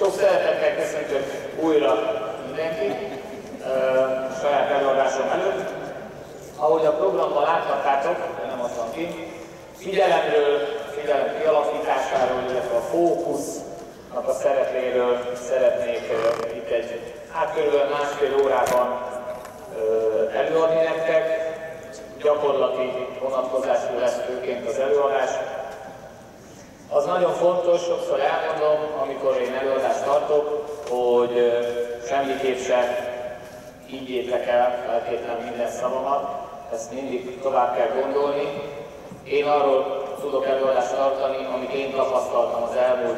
Sok szeretettel köszöntök újra mindenkit saját előadásom előtt. Ahogy a programban láthattátok, de nem adtam ki, figyelem kialakításáról, illetve a fókusznak a szerepéről szeretnék itt egy körülbelül másfél órában előadni nektek. Gyakorlati vonatkozású lesz főként az előadás. Az nagyon fontos, sokszor elmondom, amikor én előadást tartok, hogy semmiképp se higgyétek el feltétlenül minden szavamat, ezt mindig tovább kell gondolni. Én arról tudok előadást tartani, amit én tapasztaltam az elmúlt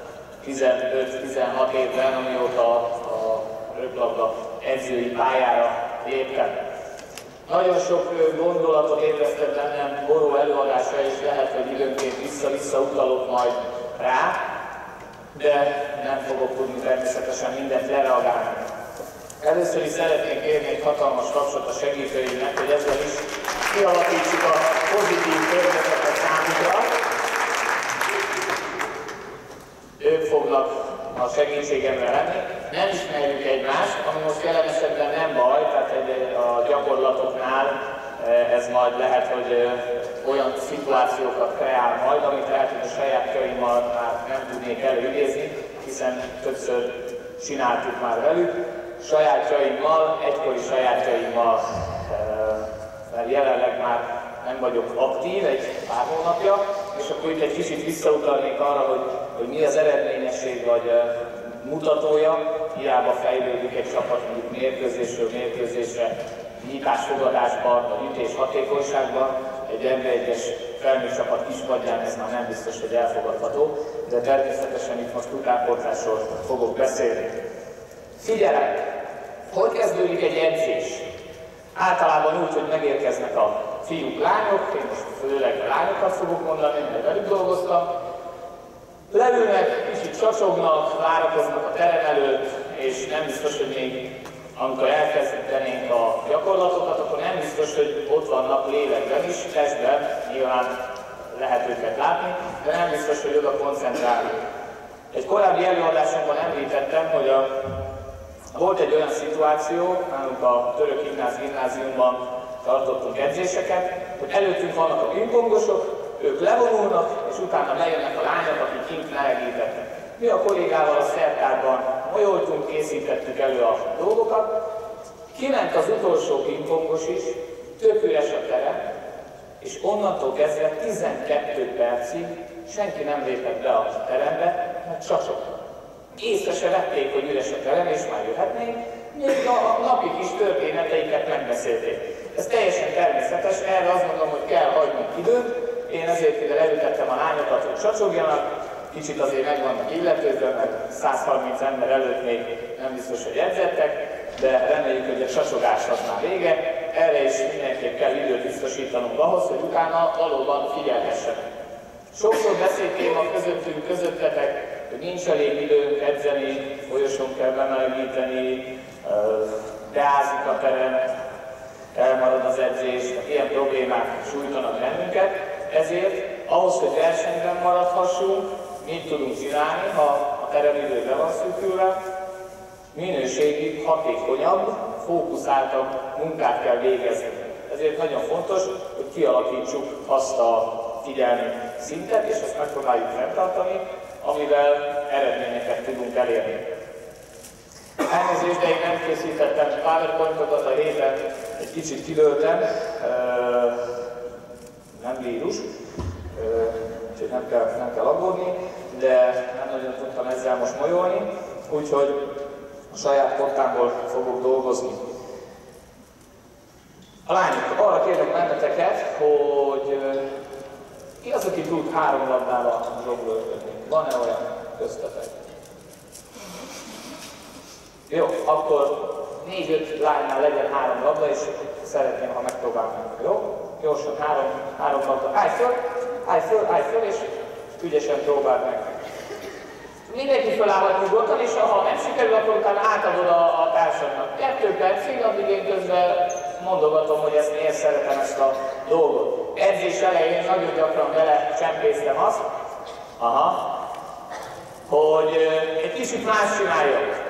15-16 évben, amióta a röplabda edzői pályára léptem. Nagyon sok gondolatot ébresztett bennem Boró előadása, és lehet, hogy időnként vissza-vissza utalok majd rá, de nem fogok tudni természetesen mindent lereagálni. Először is szeretnék kérni egy hatalmas tapsot a segítőimnek, hogy ezzel is kialakítsuk a pozitív környezetet számukra. Ők fognak a segítségemre lenni. Nem ismerjük egymást, ami most jelen esetben nem baj, tehát a gyakorlatoknál ez majd lehet, hogy olyan szituációkat kreál majd, amit lehet, hogy a sajátjaimmal már nem tudnék előidézni, hiszen többször csináltuk már velük. Sajátjaimmal, egykori sajátjaimmal, mert jelenleg már nem vagyok aktív, egy pár hónapja, és akkor itt egy kicsit visszautalnék arra, hogy mi az eredményesség vagy mutatója, hiába fejlődik egy csapat mondjuk mérkőzésről mérkőzésre, nyitás-fogadásban, vagy ütés hatékonyságban, egy NB1-es felnőtt csapat kispadján ez már nem biztos, hogy elfogadható, de természetesen itt most utánpótlásról fogok beszélni. Figyelem! Hogy kezdődik egy edzés? Általában úgy, hogy megérkeznek a fiúk, lányok, én most főleg lányokat fogok mondani, mert velük dolgoztam. Leülnek, kicsit csacsognak, várakoznak a terem előtt, és nem biztos, hogy még amikor elkezdenénk a gyakorlatokat, akkor nem biztos, hogy ott vannak lélekben is, testben, nyilván lehet őket látni, de nem biztos, hogy oda koncentrálunk. Egy korábbi előadásomban említettem, hogy volt egy olyan szituáció, nálunk a Török Gimnáziumban tartottunk edzéseket, hogy előttünk vannak a pingpongosok, ők levonulnak, és utána lejönnek a lányok, akik kint melegítettek. Mi a kollégával a szertárban molyoltunk, készítettük elő a dolgokat, kiment az utolsó pingpongos is, tök üres a terem, és onnantól kezdve 12 percig senki nem lépett be a terembe, mert csacsogtak. Észre se vették, hogy üres a terem, és már jöhetnénk, még a napi kis történeteiket megbeszélték. Ez teljesen természetes, erre azt mondom, hogy kell hagyni időt. Én ezért ide leültettem a lányokat, hogy csacsogjanak, kicsit azért meg vannak illetődve, mert 130 ember előtt még nem biztos, hogy edzettek, de reméljük, hogy a csacsogás az már vége. Erre is mindenképp kell időt biztosítanunk ahhoz, hogy utána valóban figyelhessenek. Sokszor beszéltéma közöttünk, közöttetek, hogy nincs elég időnk edzeni, folyosón kell bemelegíteni, beázik a terem, elmarad az edzés, ilyen problémák sújtanak bennünket, ezért ahhoz, hogy versenyben maradhassunk, mit tudunk csinálni, ha a teremidő be van szűkülve, minőségi, hatékonyabb, fókuszáltabb munkát kell végezni. Ezért nagyon fontos, hogy kialakítsuk azt a figyelmi szintet, és ezt megpróbáljuk fenntartani, amivel eredményeket tudunk elérni. Elnézést, de én nem készítettem PowerPoint-okat a héten, egy kicsit kidőltem, nem vírus, úgyhogy nem kell aggódni, de nem nagyon tudtam ezzel most molyolni, úgyhogy a saját portámból fogok dolgozni. A lányok, arra kérlek benneteket, hogy ki az, aki tud 3 labdával zsonglőrködni? Van-e olyan köztetek? Jó, akkor 4-5 lánynál legyen 3 labda, és szeretném, ha megpróbálnánk. Jó? Gyorsan 3 labda. Állj föl, és ügyesen próbáld meg. Mindenki fölállhat nyugodtan, és ha nem sikerül, akkor utána átadod a társadnak. 2 percig, addig én közben mondogatom, hogy ezt miért szeretem ezt a dolgot. Edzés elején nagyon gyakran bele csempésztem azt. Aha. hogy egy kicsit más csináljak.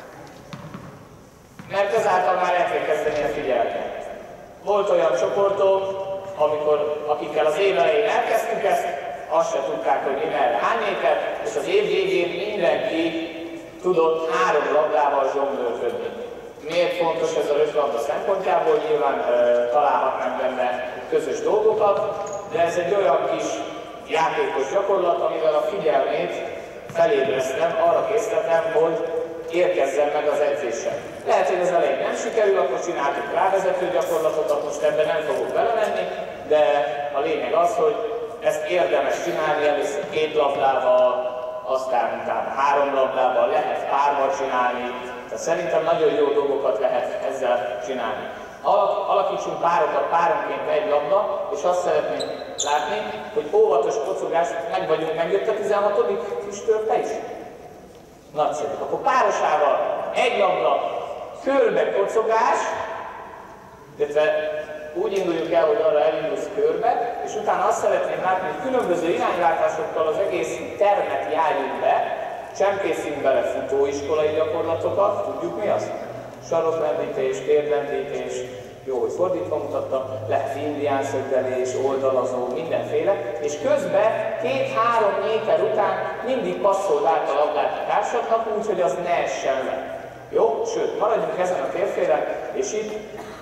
Mert ezáltal már el kell kezdeni a figyelni. Volt olyan csoportom, akikkel az év elején elkezdtük ezt, azt se tudták, hogy mi merre hány méter, és az év végén mindenki tudott 3 labdával zsonglőrködni. Miért fontos ez a röplabda szempontjából? Nyilván találhatnánk benne közös dolgokat, de ez egy olyan kis játékos gyakorlat, amivel a figyelmét felébresztem, arra késztetem, hogy érkezzen meg az edzésen. Lehet, hogy az elején nem sikerül, akkor csináltuk rávezető gyakorlatokat, most ebben nem fogok belemenni, de a lényeg az, hogy ezt érdemes csinálni, először 2 labdával, aztán utána 3 labdával, lehet párba csinálni, tehát szerintem nagyon jó dolgokat lehet ezzel csinálni. Alakítsunk párokat, páronként egy labda, és azt szeretném látni, hogy óvatos kocogás, megjött a 16. füsttől te is? Nagyszerű. Akkor párosával egy labda, körbe kocogás, illetve úgy induljuk el, hogy arra elindulsz körbe, és utána azt szeretném látni, hogy különböző iránylátásokkal az egész termet járjunk be, csempészünk bele futóiskolai gyakorlatokat, tudjuk mi az? Saroklendítés, térdlendítés, jó, hogy fordítva mutattam, lehet indián szögdelés, oldalazó, mindenféle, és közben 2-3 méter után mindig passzold át a labdát a társadnak, úgyhogy az ne essen le. Jó? Sőt, maradjunk ezen a térfélen, és itt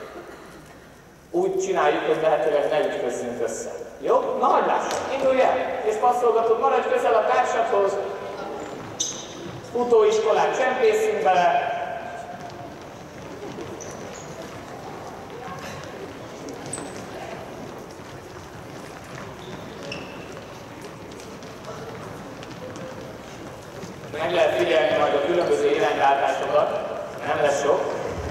úgy csináljuk, hogy lehetőleg ne ütközzünk össze. Jó? Na, hagyd lássam, indulj el, és passzolgatod, maradj közel a társadhoz, futóiskolát csempészünk bele, meg lehet figyelni majd a különböző irányváltásokat, nem lesz sok.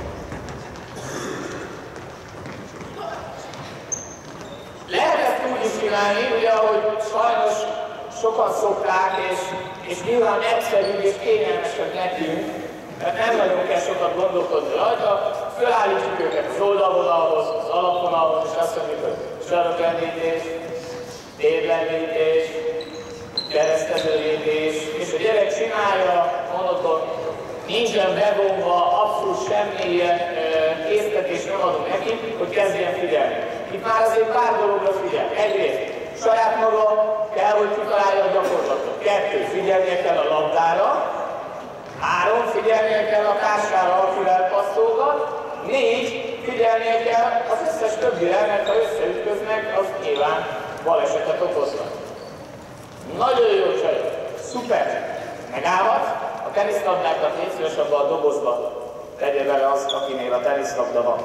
Lehet ezt úgy is csinálni, ugye, ahogy sajnos sokan szokták, és nyilván egyszerűbb és kényelmesebb nekünk, mert nem nagyon kell sokat gondolkodni rajta, fölállítjuk őket az oldalvonalhoz, az alapvonalhoz, és azt mondjuk, hogy saroklendítés, térdlendítés, keresztezőlépés, és a gyerek csinálja, monoton, nincsen bevonva, abszolút semmilyen késztetést nem adunk neki, hogy kezdjen figyelni. Itt már azért pár dologra figyel. Egyrészt saját maga kell, hogy kitalálja a gyakorlatot. 2. Figyelnie kell a labdára. 3. Figyelnie kell a társára, akivel passzolgat. 4. Figyelnie kell az összes többire, mert ha összeütköznek, az nyilván balesetet okoznak. Nagyon jó csaj, szuper! Megállhat, a teniszlabdákat légy szíves abba a dobozba tegye bele azt, akinél a teniszlabda van.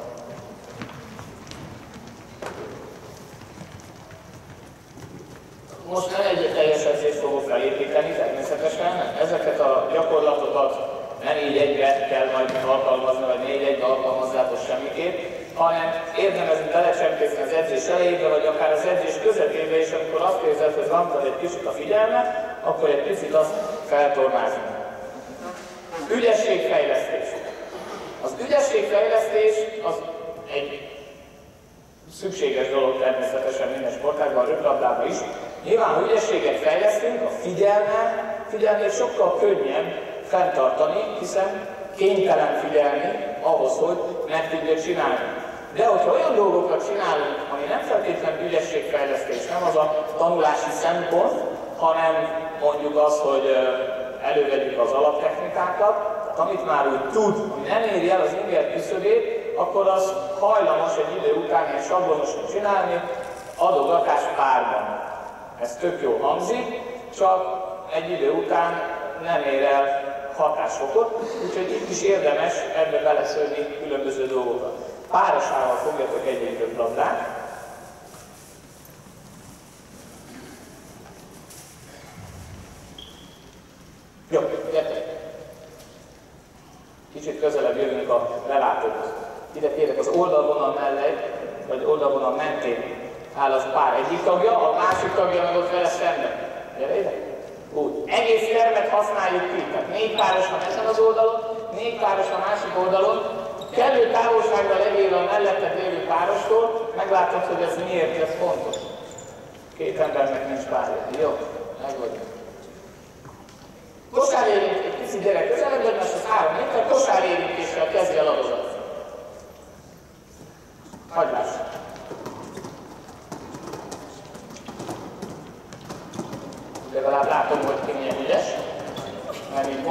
Most nem egy teljes edzést fogok felépíteni, természetesen. Ezeket a gyakorlatokat nem így egyre kell majd alkalmazni, vagy 4-1-be alkalmazzátok semmiképp, hanem érdemes belecsempészni az edzés elejébe, vagy akár az edzés közepébe, és amikor azt érzed, hogy van egy kicsit a figyelme, akkor egy picit azt feltornázni. Ügyességfejlesztés. Az ügyességfejlesztés az egy szükséges dolog természetesen minden sportágban, a röplabdában is. Nyilván, ha ügyességet fejlesztünk, a figyelmét sokkal könnyebb fenntartani, hiszen kénytelen figyelni ahhoz, hogy meg tudja csinálni. De hogyha olyan dolgokat csinálunk, ami nem feltétlenül ügyességfejlesztés, nem az a tanulási szempont, hanem mondjuk az, hogy elővegyük az alaptechnikákat, tehát amit már úgy tud, ami nem éri el az inger küszöbét, akkor az hajlamos egy idő után ilyen sablonosan csinálni, adogatás párban. Ez tök jó hangzik, csak egy idő után nem ér el hatásfokot, úgyhogy itt is érdemes ebbe beleszőni különböző dolgokat. Párosával fogjatok egy-egy röplabdát. Jó, gyertek! Kicsit közelebb jövünk a lelátóhoz. Ide kérek, az oldalvonal mellett, vagy oldalvonal mentén áll az pár egyik tagja, a másik tagja meg ott vele szemben. Gyere ide! Úgy. Egész termet használjuk ki, tehát 4 páros van ezen az oldalon, 4 páros a másik oldalon. Kellő távolságra legyél a melletted lévő párostól, meglátod, hogy ez miért ez fontos. 2 embernek nincs párja. Jó, meg vagyunk.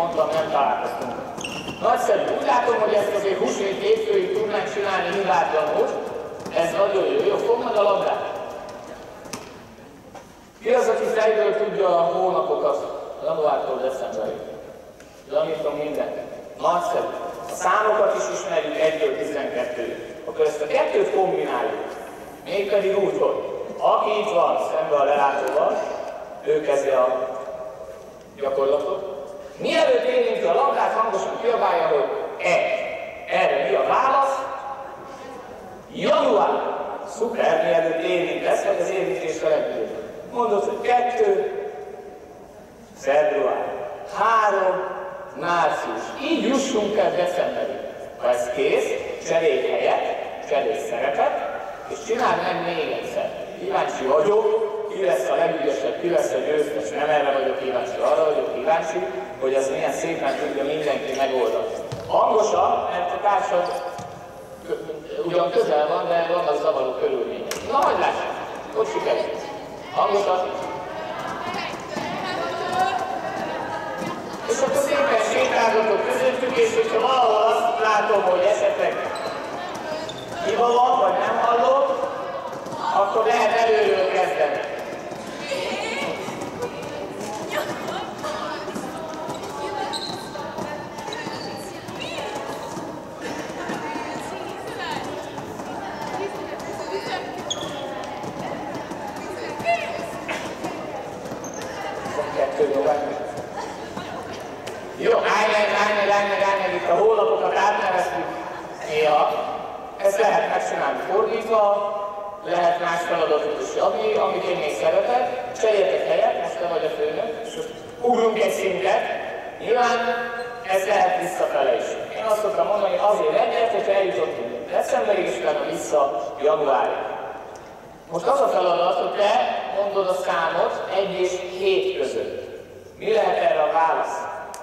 mondtam, nem találkoztunk. Nagyszerű. Úgy látom, hogy ezt azért húsvét hétfőig tudnánk csinálni hibátlanul. Ez nagyon jó. Jó, fogd meg a labdát. Ki az, aki fejből tudja a hónapokat januártól decemberig? Janítom mindent. Nagyszerű. A számokat is ismerjük 1-től 12-ig. Akkor ezt a kettőt kombináljuk. Mégpedig úgy, hogy aki itt van szemben a lelátóval, ő kezdi a gyakorlatot. Mielőtt érintő a labdát, hangosan kiabálja, hogy erre mi a válasz? Január. Szuper, mielőtt érintesz, vagy az érintésre legjobb. Mondod, hogy 2, február, 3, március. Így jussunk el decemberig. Ha ez kész, cserélj helyet, cserélj szerepet, és csináld meg még egyszer. Kíváncsi vagyok, ki lesz a legügyesebb, ki lesz a győztes, nem erre vagyok kíváncsi, arra vagyok kíváncsi, hogy ez milyen szépen tudja mindenki megoldani. Hangosan, mert a társad ugyan közel van, de vannak zavaró körülmények. Na, majd lássuk, hogy sikerült. Hangosan. És akkor szépen sétálgatok közöttük, és hogyha valahol azt látom, hogy esetleg hiba van, vagy nem hallok, akkor lehet előről kezdeni. Jó, állj, itt a hólapokat átneveztük néha. Ezt lehet megcsinálni fordítva, lehet más feladatot is adni, amit én még szeretek. Cseréljetek helyet, most te vagy a főnök, és ugrunk egy szintet. Nyilván ez lehet visszafele is. Én azt szoktam mondani, azért egyet, hogyha eljutottunk decemberig, és utána vissza januárig. Most az a feladat, hogy te mondod a számot 1 és 7 között. Mi lehet erre a válasz?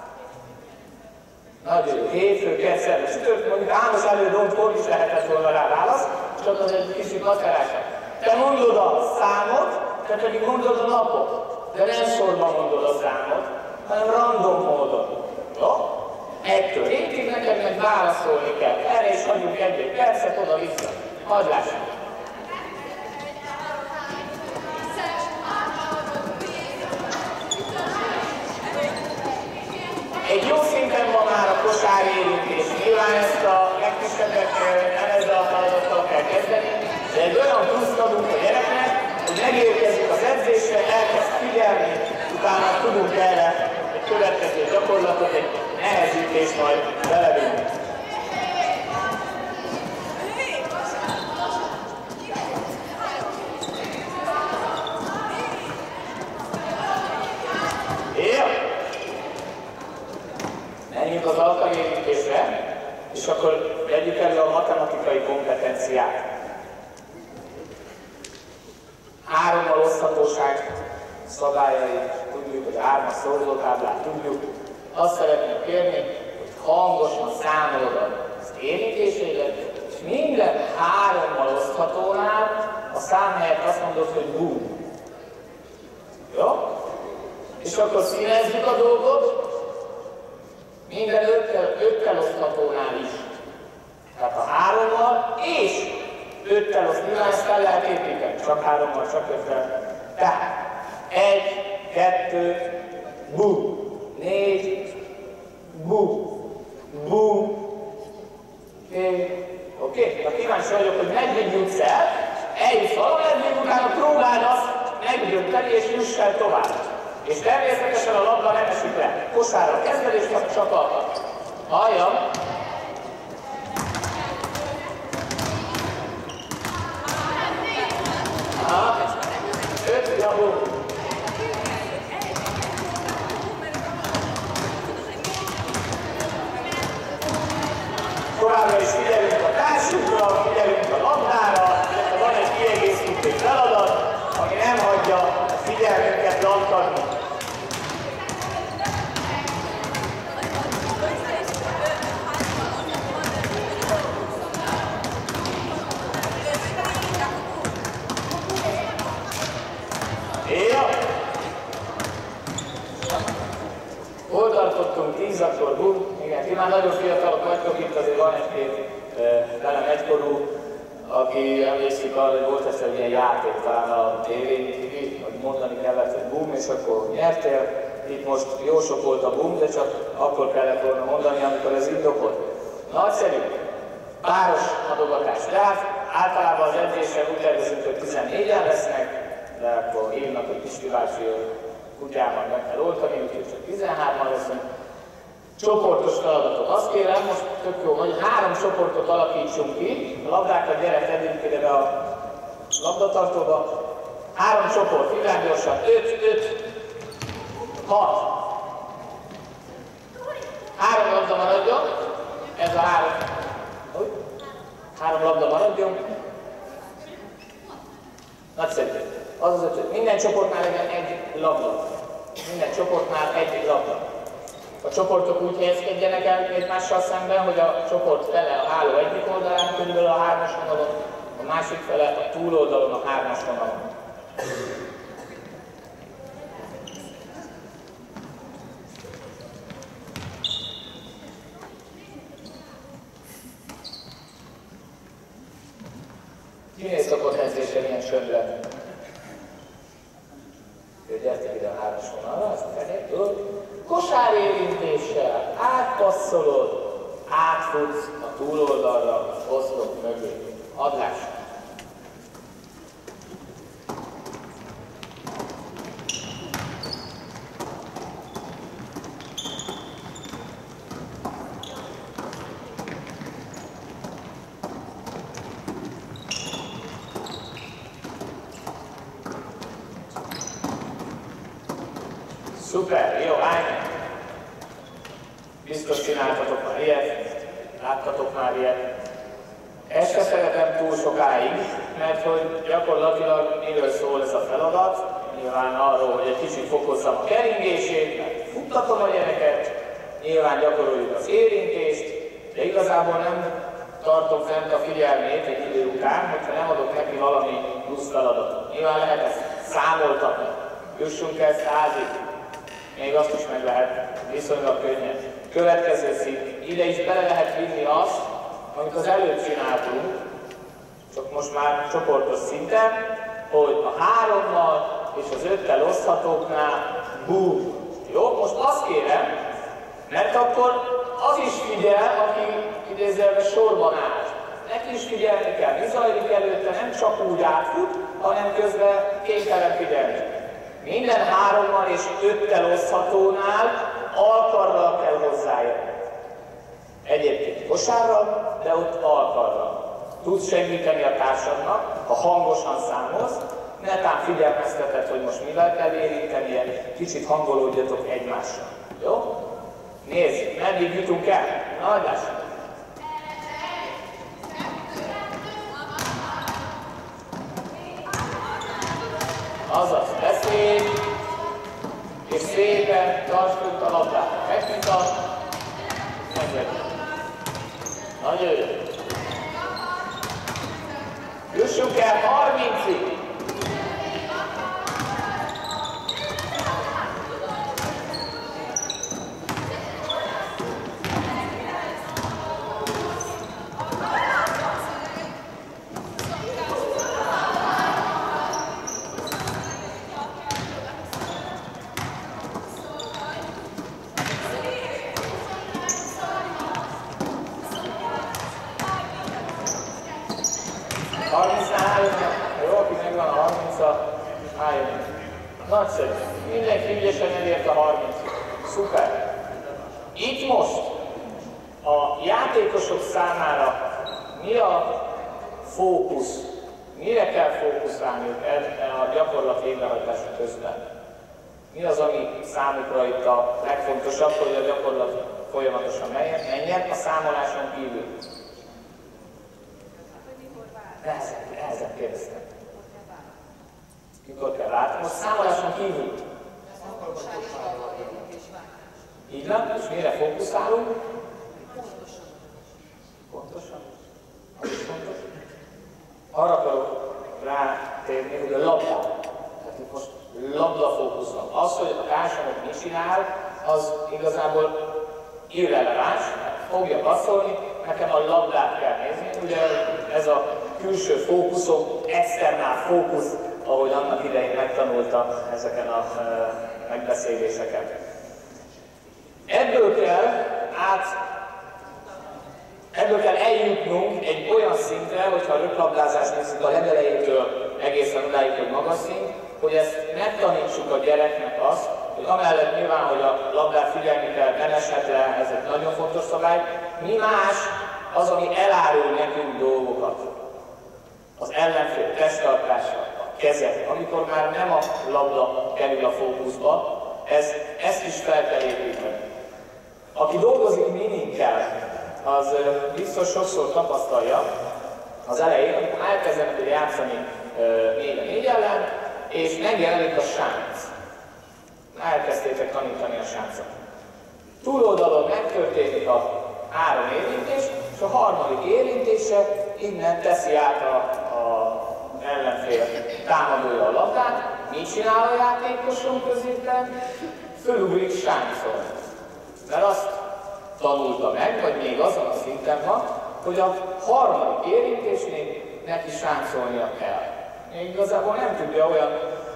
Nagyon jó. Hétfő, kedszerdő, csütörtök, mondjuk Ámos elődontkor is lehetett volna rá válasz, csak az egy kicsit macerásabb. Te mondod a számot, te pedig mondod a napot, de nem sorban mondod a számot, hanem random módon. Jó? 1-től 7-ig neked meg válaszolni kell. Erre is hagyjunk 1 percet, oda-vissza. Hadd lássuk. Egy jó szinten van már a kosár érintés. Nyilván ezt a legkisebbek nem ezzel a feladattal kell kezdeni, de egy olyan pluszt adunk a gyereknek, hogy megérkezik az edzésre, elkezd figyelni, utána tudunk erre egy következő gyakorlatot, egy nehezítést majd belevinni. Menjünk az alkalmérítésre, és akkor vegyük elő a matematikai kompetenciát. 3-mal oszthatóság szabályait tudjuk, hogy 3-as szorzótáblát tudjuk. Azt szeretném kérni, hogy hangosan számolod az érintéseidet, és minden 3-mal oszthatónál a szám helyett azt mondod, hogy boom. Jó? És akkor színezzük a dolgot. Minden 5-tel oszthatónál is. Tehát a 3-mal és 5-tel oszthatónál, ezt fel lehet értékelni. Csak 3-mal, csak 5-tel. Tehát 1, 2, bu, 4, bu, bu. Oké? Na kíváncsi vagyok, hogy meddig jutsz el, eljutsz valameddig, utána próbáld azt megdönteni és juss el tovább. És természetesen a labda nem esik le. Kosárral kezded, és csak alkat. Halljam! Aha. 5 javul. Továbbra is figyelünk a társunkra, figyelünk a labdára, illetve van egy kiegészítő feladat, ami nem hagyja a figyelmünket lankadni. tartottunk 10, akkor bum, igen, ti már nagyon fiatalok vagytok, itt azért van egy-két velem egykorú, aki emlékszik arra, hogy volt egyszer ilyen játék talán a tévén, hogy mondani kellett, hogy bum, és akkor nyertél. Itt most jó sok volt a bum, de csak akkor kellett volna mondani, amikor ez indokott. Nagyszerű, páros adogatás. Tehát általában az edzésen úgy tervezünk, hogy 14-en lesznek, de akkor hívnak, hogy Pisti bácsi kutyában meg kell oltani, úgyhogy csak 13-an leszünk. Csoportos feladatok. Azt kérem, most tök jó, hogy 3 csoportot alakítsunk ki, a labdákat gyere, tegyünk ide be a labdatartóba. 3 csoport, világosan, 5, 6. 3 labda maradjon, ez a 3 labda maradjon. Nagyszerű. Az az 5. Minden csoportnál legyen egy labda. Minden csoportnál egy labda. A csoportok úgy helyezkedjenek el egymással szemben, hogy a csoport fele a háló egyik oldalán, körülbelül a 3-as vonalon, a másik fele a túloldalon, a 3-as vonalon. Minél szokott edzésre ilyen söndre? Gyertek ide a 3-as vonalra, azt felértől. Kosárérintéssel átpasszolod, átfutsz a túloldalra, az oszlop mögé. Adlás. Szuper, jó, állj! Biztos csináltatok már ilyet, láttatok már ilyet. Ezt se szeretem túl sokáig, mert hogy gyakorlatilag miről szól ez a feladat, nyilván arról, hogy egy kicsit fokozzam a keringését, mert futtatom a gyereket, nyilván gyakoroljuk az érintést, de igazából nem tartom fent a figyelmét egy idő után, hogyha nem adok neki valami plusz feladatot. Nyilván lehet ezt számoltatni, jussunk el 100-ig. Még azt is meg lehet viszonylag könnyen. Következő szint, ide is bele lehet vinni azt, amit az előbb csináltunk, csak most már csoportos szinten, hogy a 3-mal és az 5-tel oszthatóknál búm. Jó, most azt kérem, mert akkor az is figyel, aki idézőjelben sorban áll. Neki is figyelni kell, mi zajlik előtte, nem csak úgy átfut, hanem közben kénytelen figyelni. Minden 3-mal és 5-tel oszthatónál alkarral kell hozzájönni. Egyébként kosárral, de ott alkarral. Tudsz segíteni a társadnak, ha hangosan számolsz, netán figyelmezteted, hogy most mivel kell érintenie, kicsit hangolódjatok egymással. Jó? Nézd, meddig jutunk el? Nagy lássuk! Azaz, beszélj, és szépen tartsd a labdát. Technika, megvegyük. Nagyon jó. Jussunk el 30-ig. Nagyszerű. Mindenki ügyesen elért a 30. Szuper. Itt most a játékosok számára mi a fókusz? Mire kell fókuszálniuk a gyakorlat végrehajtása közben? Mi az, ami számukra itt a legfontosabb, hogy a gyakorlat folyamatosan menjen a számoláson kívül? Nehezebb kérdeztem. Mikor kell látni? Most számoláson kívül. Így van, és mire fókuszálunk? Pontosan. Az is fontos. Arra akarok rátérni, hogy a labda. Tehát itt most labda fókusz van. Az, hogy a társadalom mit csinál, az igazából irreleváns, fogja passzolni, nekem a labdát kell nézni. Ugye ez a külső fókuszom, externál fókusz, ahogy annak idején megtanultam ezeken a megbeszéléseken. Ebből kell eljutnunk egy olyan szintre, hogyha a röplabdázást nézzük a legelejétől egészen odáig, hogy magas szint, hogy ezt megtanítsuk a gyereknek azt, hogy amellett nyilván, hogy a labdát figyelni kell, nem eshet le, ez egy nagyon fontos szabály, mi más az, ami elárul nekünk dolgokat. Az ellenfél testtartása, a kezek, amikor már nem a labda kerül a fókuszba, ezt is fel kell építeni. Aki dolgozik mininkkel, az biztos sokszor tapasztalja az elején, amikor elkezdenek játszani 4-4 ellen, és megjelenik a sánc. Elkezdtétek tanítani a sáncot. Túloldalon megtörténik a 3 érintés, és a harmadik érintése innen teszi át az ellenfél támadója a labdát. Mit csinál a játékoson középen? Fölugrik sáncol. Mert azt tanulta meg, vagy még azon a szinten van, hogy a harmadik érintésnél neki sáncolnia kell. Még igazából nem tudja olyan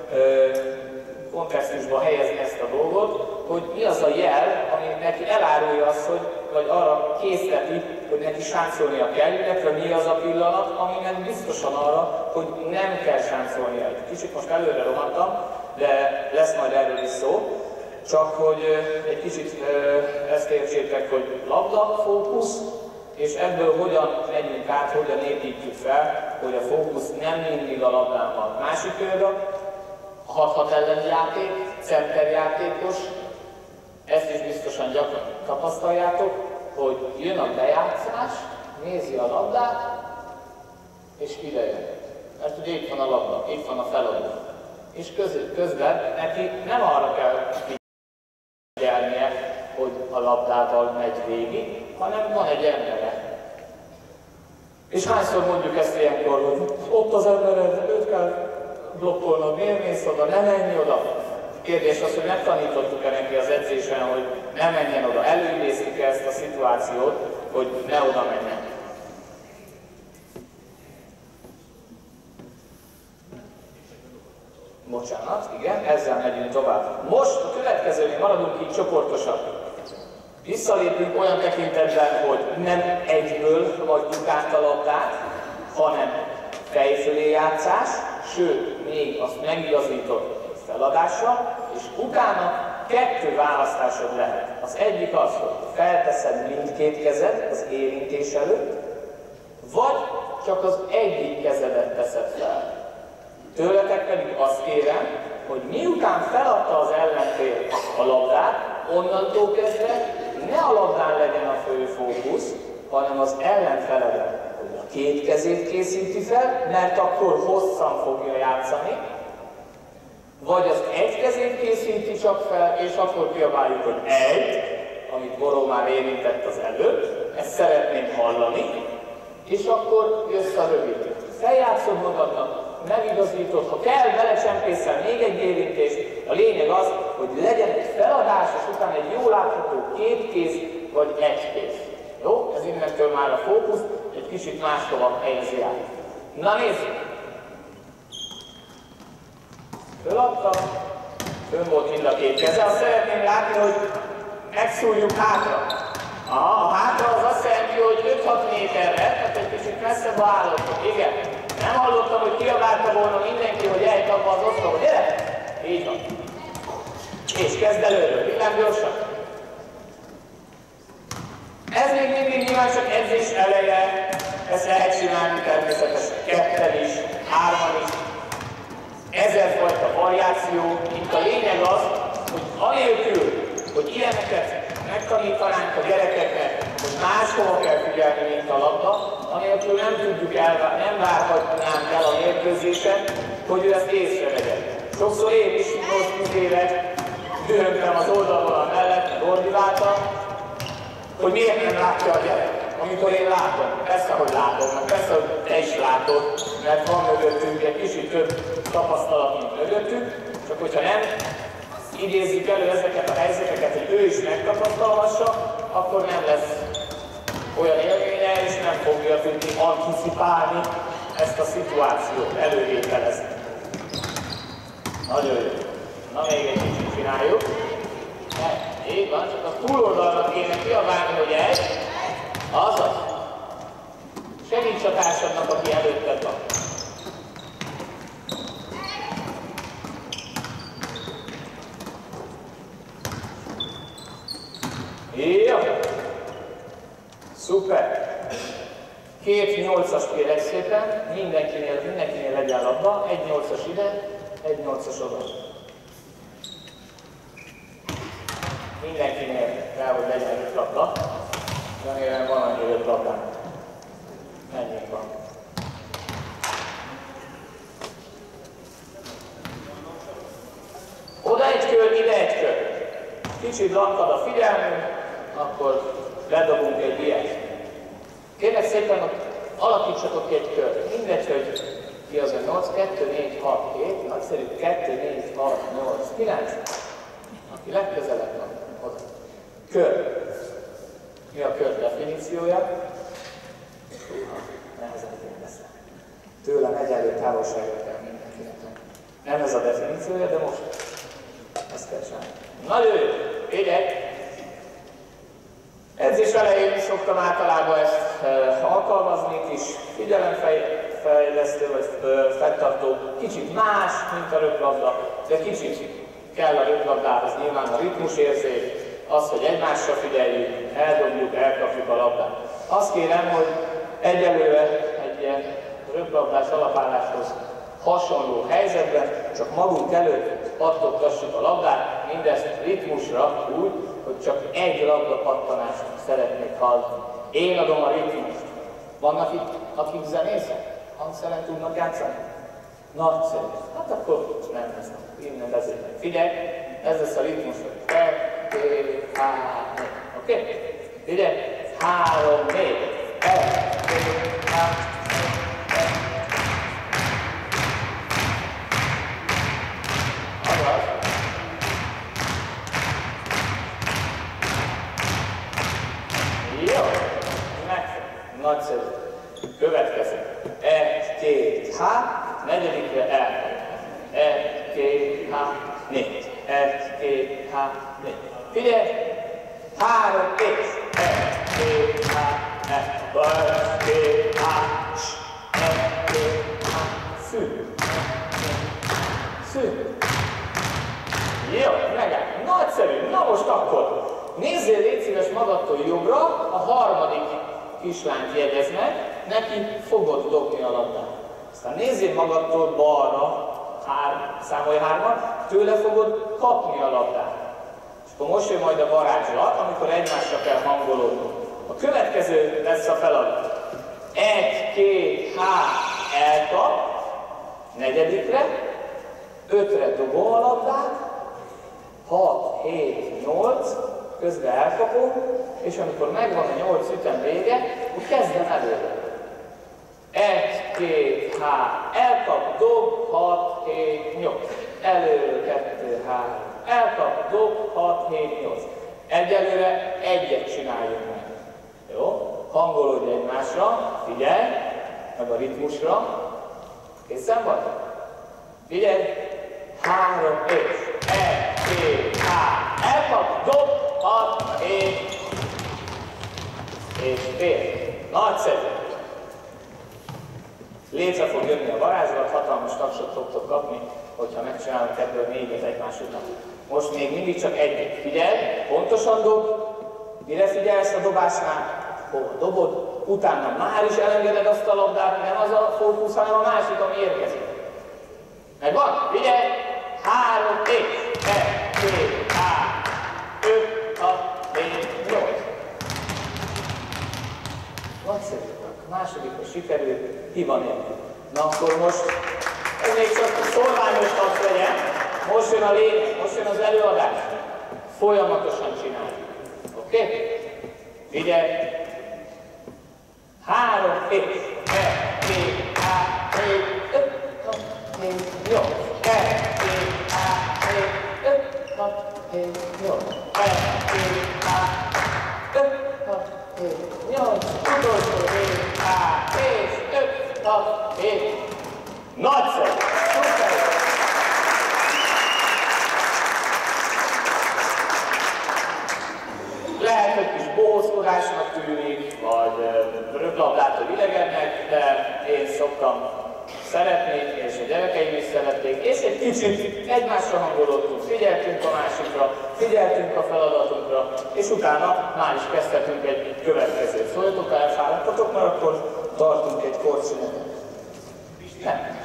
kontextusba helyezni ezt a dolgot, hogy mi az a jel, ami neki elárulja azt, hogy, vagy arra készteti, hogy neki sáncolnia kell, illetve mi az a pillanat, aminek biztosan arra, hogy nem kell sáncolnia. Kicsit most előre rohantam, de lesz majd erről is szó. Csak hogy egy kicsit ezt értsétek, hogy labda, fókusz, és ebből hogyan megyünk át, hogyan építjük fel, hogy a fókusz nem mindig a labdán van. Másik példa, a 6-6 elleni játék, centerjátékos, ezt is biztosan gyakran tapasztaljátok, hogy jön a bejátszás, nézi a labdát, és idejön. Mert ugye itt van a labda, itt van a feladó. És közben neki nem arra kell figyelnie, hogy a labdával megy végig, hanem van egy embere. És hányszor mondjuk ezt ilyenkor, hogy ott az embered, őt kell blokkolnod, miért mész oda, ne menj oda. Kérdés az, hogy megtanítottuk-e neki az edzésen, hogy ne menjen oda, előidéztük-e ezt a szituációt, hogy ne oda menjen. Bocsánat, igen, ezzel megyünk tovább. Most a következőnél maradunk így csoportosan. Visszalépünk olyan tekintetben, hogy nem egyből adjuk át a labdát, hanem fejfölé játszás, sőt, még azt megigazított feladással, és utána 2 választásod lehet. Az egyik az, hogy felteszed mindkét kezed az érintés előtt, vagy csak az egyik kezedet teszed fel. Tőletek pedig azt kérem, hogy miután feladta az ellenfél a labdát, onnantól kezdve ne a labdán legyen a fő fókusz, hanem az ellenfeleden, hogy a 2 kezét készíti fel, mert akkor hosszan fogja játszani, vagy az 1 kezét készíti csak fel, és akkor kiabáljuk, hogy 1, amit Boró már érintett az előtt, ezt szeretném hallani, és akkor jössz a rövid. Feljátszod magadnak, megigazítod, ha kell, belecsempészel még egy érintést. A lényeg az, hogy legyen egy feladás, és utána egy jól látható 2 kéz, vagy 1 kéz. Jó? Ez innentől már a fókusz egy kicsit máshova helyezi át. Na nézzük! Föladta, fönn volt mind a 2 keze. Azt szeretném látni, hogy megszúrjuk hátra. A hátra az azt jelenti, hogy 5-6 méterre, tehát egy kicsit messzebb állottok. Igen. Nem hallottam, hogy kiabálta volna mindenki, hogy elj abba az oszlopba. Gyere! Így van. És kezd előről, villám gyorsan. Ez még mindig nyilván csak edzés eleje. Ezt lehet csinálni természetesen 2-en is, 3-an is. 1000 fajta variáció. Itt a lényeg az, hogy anélkül, hogy ilyeneket megtanítanánk a gyerekeknek, hogy máshova kell figyelni, mint a labda, anélkül nem várhatnánk el a mérkőzésen, hogy ő ezt észrevegye. Sokszor én is 8-10 éve dühöngtem az oldalvonal mellett, ordiváltam, hogy miért nem látja a gyerek. Amikor én látom, persze, hogy látom, meg persze, hogy te is látod, mert van mögöttünk egy kicsit több tapasztalat, mint mögöttünk, csak hogyha nem idézzük elő ezeket a helyzeteket, hogy ő is megtapasztalhassa, akkor nem lesz olyan élménye, és nem fogja tudni anticipálni ezt a szituációt, elővételezni. Nagyon jó. Na, még egy kicsit csináljuk. Így van, csak a túloldalnak kéne kiabálni, hogy egy, azaz. Segíts a társadnak, aki előtted van. Jó. Szuper. Két 8-as kérek szépen, mindenkinél legyen labda, egy 8-as ide, egy 8-as oda. Mindenkinél kell, hogy legyen 5 labda. Remélem van annyi 5 labdán. Menjünk van. Oda egy kör, ide egy kör. Kicsit lankad a figyelmünk, akkor ledobunk egy ilyet. Kérlek szépen, hogy alakítsatok egy kört. Mindegy, hogy ki az a 8, 2, 4, 6, 7, nagyszerű, 2, 4, 6, 8, 9. Aki legközelebb van, oda. Kör. Mi a kör definíciója? Nehezen kérdeztem. Tőlem egyenlő távolságra kell mindenkinek. Nem ez a definíciója, de most ezt kell csinálni. Nagyon jó, figyelj! Edzés elején szoktam általában ezt alkalmazni, kis figyelemfejlesztő vagy fenntartó, kicsit más, mint a röplabda, de kicsit kell a röplabdához nyilván a ritmusérzés, az, hogy egymásra figyeljük, eldobjuk, elkapjuk a labdát. Azt kérem, hogy egyelőre egy ilyen röplabdás alapálláshoz hasonló helyzetben csak magunk előtt pattogtassuk a labdát, mindezt ritmusra úgy, hogy csak egy labda pattanást szeretnék hallani. Én adom a ritmust. Vannak itt, akik zenészek? Hangszeren tudnak játszani? Nagyszerű. Hát akkor nem lesz. Innen vezérnek. Figyelj, ez lesz a ritmus. 1, 2, 3, 4. Oké? Figyelj, 3, 4. 1, 2, 3, 4. Jó, nagyszerű. Következő. 1, 2, 3, negyedikre el. 1, 2, 3, 4. 1, 2, 3, 4. Figyelj! 3, 4. 1, 2, 3, 1, 2, 3, 1, 2, 3, szűn. Szűn. Jó, megáll. Nagyszerű. Na most akkor nézzél, légy szíves magadtól jobbra, a harmadik kislányt jegyez meg, neki fogod dobni a labdát. Aztán nézzél magadtól balra, számolj 3-at, tőle fogod kapni a labdát. És akkor most jön majd a varázslat, amikor egymásra kell hangolódni. A következő lesz a feladat. 1, 2, 3, elkap, negyedikre, 5-re dobom a labdát, 6, 7, 8, közben elkapom, és amikor megvan a 8 ütem vége, akkor kezdem előre. 1, 2, 3, elkap, dob, 6, 7, 8. Előre, 2, 3, elkap, dob, 6, 7, 8. Egyelőre egyet csináljuk meg. Jó? Hangolódj egymásra, figyelj, meg a ritmusra. Készen vagy? Figyelj! 3, és 1, 2, 3, elkap, dob, 6, 7, és fél. Nagyszerű! Létre fog jönni a varázslat, hatalmas tapsot fogtok kapni, hogyha megcsinálunk ebből 4-et egymás után. Most még mindig csak egyet. Figyelj, pontosan dob, mire figyelsz a dobásnál? Hova dobod, utána már is elengeded azt a labdát, nem az a fókusz, hanem a másik, ami érkezik. Megvan? Figyelj! 3, és 1, 2, 3, 5, 6, 7, 8. Nagyszerű. A másodikra sikerült, hiba nélkül. Na akkor most, ez még csak szorványos tapsz legyen, most jön a lényeg, most jön az előadás. Folyamatosan csináljuk. Oké? Figyelj! 3, és 1, 2, 3, 4, 5, 6, 7, 8. 1, 2, 3, 4, 5, 6, mozgódásnak tűnik, vagy röplabdától idegennek, de én szoktam szeretni, és a gyerekeim is szerették, és egy kicsit egymásra hangolódtunk, figyeltünk a másikra, figyeltünk a feladatunkra, és utána már is kezdhetünk egy következőt. Szóljatok, ha elfáradtatok, mert akkor tartunk egy korszünetet. Nem.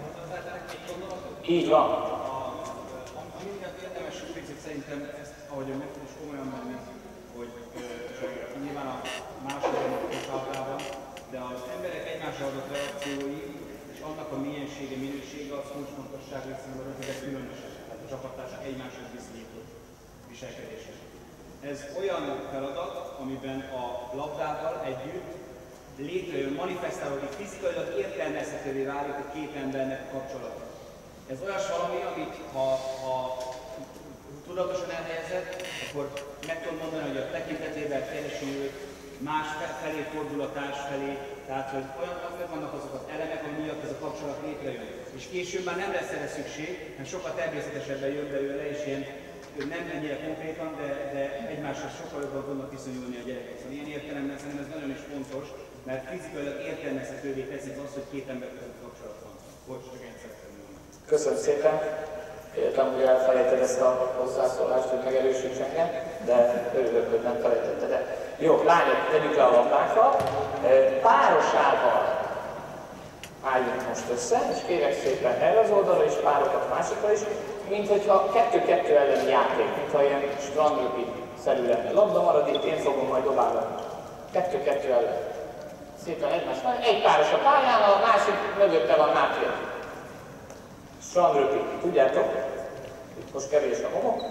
Így van. Aminek érdemes picit szerintem ezt, ahogy meg is komolyan menni, hogy nyilván a másodban kapcsolatában, de az emberek egymásra adott reakciói, és annak a miensége, minősége az kulcsfontosság részéről rövidek különösen, tehát a csapattársak egymáshoz viszonyított viselkedések. Ez olyan feladat, amiben a labdával együtt létrejön, manifestálódik, fizikailag értelmezhetővé válik a két embernek kapcsolata. Ez olyas valami, amit ha tudatosan elhelyezed, akkor meg tudom mondani, hogy a tekintetében keresi őt, más felé fordul a társ felé, tehát hogy olyan vannak azok az elemek, ami miatt ez a kapcsolat létrejön. És később már nem lesz erre szükség, hanem sokkal természetesebben jön belőle, és ilyen nem ennyire konkrétan, de egymáshoz sokkal jobban tudnak viszonyulni a gyerekek. Szóval ilyen értelemben szerintem ez nagyon is fontos, mert fizikailag értelmezhetővé teszi az, hogy két ember között kapcsolat van. Bocs, csak egyszer. Köszönöm szépen. Értem, hogy elfelejted ezt a hozzászólást, hogy megerősíts engem, de örülök, hogy nem felejtetted. De jó, lányok, tegyük le a labdákat. Párosával álljunk most össze, és kérek szépen erre az oldalra is, párokat másikra is, mint hogyha 2-2 elleni játék, mintha ilyen strandröpi-szerű lenne. Labda marad itt, én fogom majd dobálni. 2-2 ellen. Szépen egymásnál. Egy páros a pályán, a másik mögötte van Máté. Strandröpi, tudjátok? Itt most kevés a homok.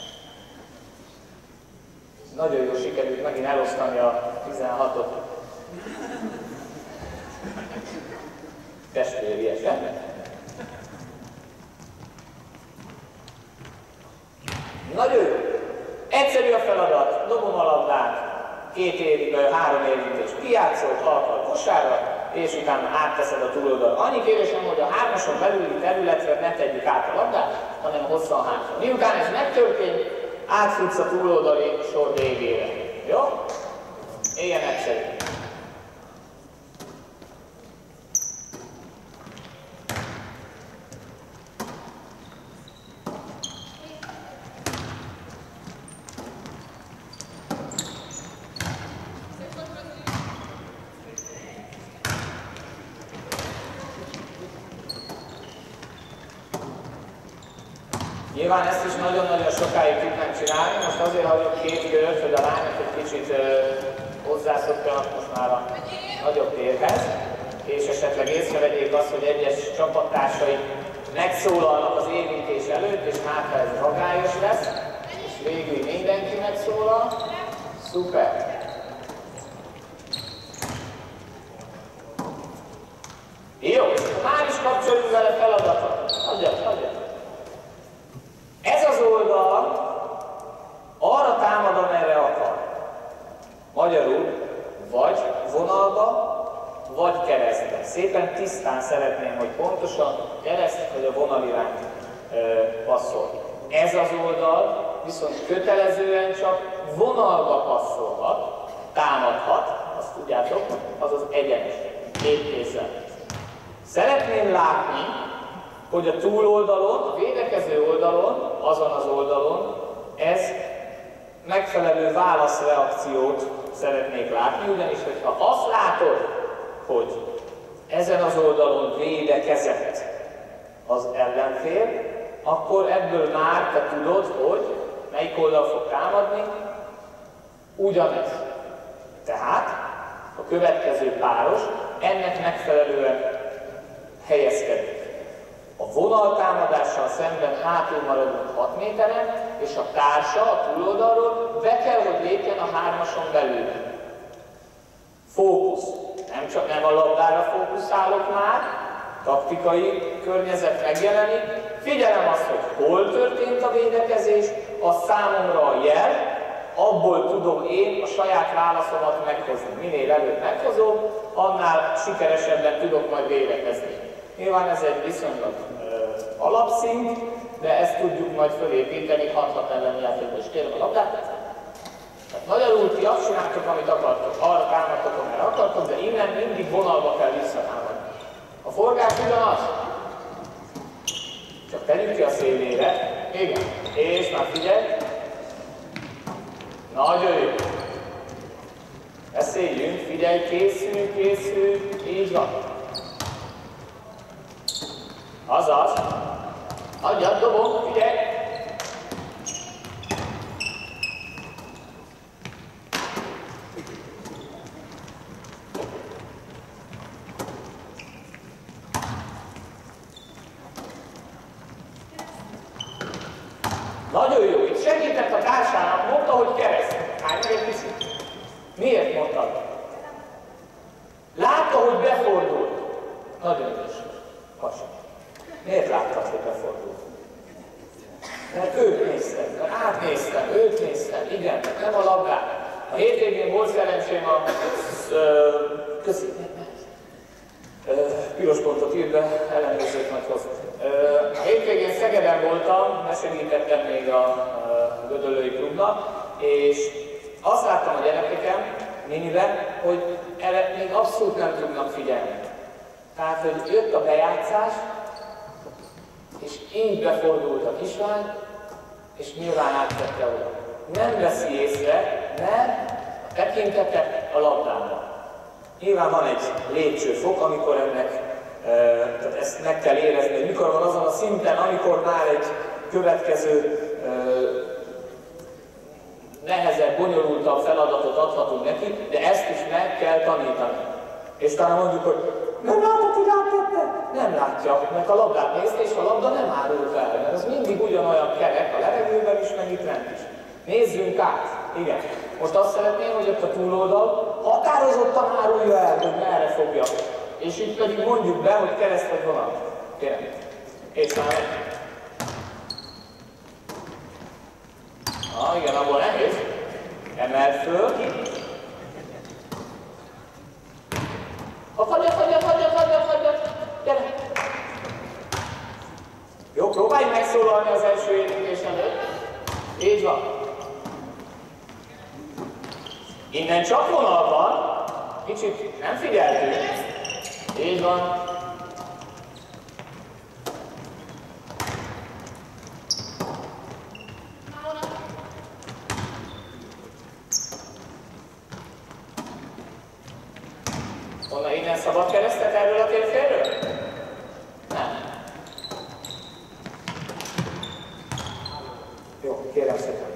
Nagyon jól sikerült megint elosztani a 16-ot. Testvériesen. Nagyon jó. Egyszerű a feladat, dobom a labdát, 3 érintés kijátszott, alkal kosárra, és utána átteszed a túloldalra. Annyi kérésem, hogy a 3-ason belüli területre ne tegyük át a labdát, hanem hosszan hátra. Miután ez megtörténik, átfutsz a túloldali sor végére. Jó? Ilyen egyszerű. Nyilván ezt is nagyon-nagyon sokáig tudnánk csinálni, most azért hagyok 2 kört, hogy a lányok egy kicsit hozzászokjanak most már a nagyobb térhez, és esetleg észrevegyék azt, hogy egyes csapattársai megszólalnak az érintés előtt, és hát ha ez ragályos lesz, és végül mindenki megszólal. Szuper! Jó, már is kapcsoljuk vele feladatot. Hagyjad! Ez az oldal arra támad, amerre akar. Magyarul vagy vonalba, vagy keresztbe. Szépen tisztán szeretném, hogy pontosan kereszt vagy a vonal iránt passzol. Ez az oldal viszont kötelezően csak vonalba passzolhat, támadhat, azt tudjátok, azaz egyenes, két kézzel. Szeretném látni, hogy a túloldalon, a védekező oldalon, azon az oldalon, ez megfelelő válaszreakciót szeretnék látni, ugyanis, hogyha azt látod, hogy ezen az oldalon védekezett az ellenfél, akkor ebből már te tudod, hogy melyik oldal fog támadni, ugyanez. Tehát a következő páros ennek megfelelően helyezkedik. A vonaltámadással szemben hátul maradunk 6 méteren, és a társa a túloldalról be kell, hogy lépjen a 3-ason belül. Fókusz. Nem a labdára fókuszálok már, taktikai környezet megjelenik. Figyelem azt, hogy hol történt a védekezés, az számomra a jel, abból tudom én a saját válaszomat meghozni. Minél előbb meghozom, annál sikeresebben tudok majd védekezni. Nyilván ez egy viszonylag alapszint, de ezt tudjuk majd fölépíteni 6-6 elleni játékban is. Kérem a labdát. Tehát magyarul ti azt csináltok, amit akartok. Arra támadtok, amire akartok, de innen mindig vonalba kell visszatámadni. A forgás ugyanaz. Csak tegyük ki a szélére. Igen. És már figyelj. Nagyon jó. Beszéljünk, figyelj, készül, így van. Azaz. Adjad, dobom, figyelj. Nagyon jó, itt segített a társának, mondta, hogy kereszt. Állj meg egy picit. Miért mondtad? Látta, hogy befordult. Nagyon ügyes. Pasi. Miért láttad, hogy befordult? Mert őt néztem, mert átnéztem, őt néztem, igen, nem a labdát. A hétvégén volt szerencsém a piros pontot írt be, ellenőrzőt majd hoz. A hétvégén Szegeden voltam, mesegítettem még a Gödöllői klubnak, és azt láttam a gyerekeken, miniben, hogy erre még abszolút nem tudnak figyelni. Tehát, hogy jött a bejátszás, és így befordult a kislány, és nyilván átvette oda. Nem veszi észre, mert a tekintete a labdában. Nyilván van egy lépcsőfok, amikor ennek, tehát ezt meg kell érezni, hogy mikor van azon a szinten, amikor már egy következő nehezebb, bonyolultabb feladatot adhatunk neki, de ezt is meg kell tanítani. És talán mondjuk, hogy nem látod, hogy áttette? Nem látja, mert a labdát nézte, és a labda nem árul fel, mert az mindig ugyanolyan kerek a levegőben is, meg itt rend is. Nézzünk át. Igen. Most azt szeretném, hogy ott a túloldal határozottan árulja el, hogy merre fogja. És itt pedig mondjuk be, hogy kereszt vagy vonal. Kérem. És már meg. Igen, abból nehéz. Emeld föl. Hagyjad! Gyere! Jó, próbálj megszólalni az első érintés előtt. Így van. Innen csak vonal van. Kicsit nem figyeltünk. Így van. Onnan innen szabad keresztet erről a térfélről? Nem. Jó, kérem szépen.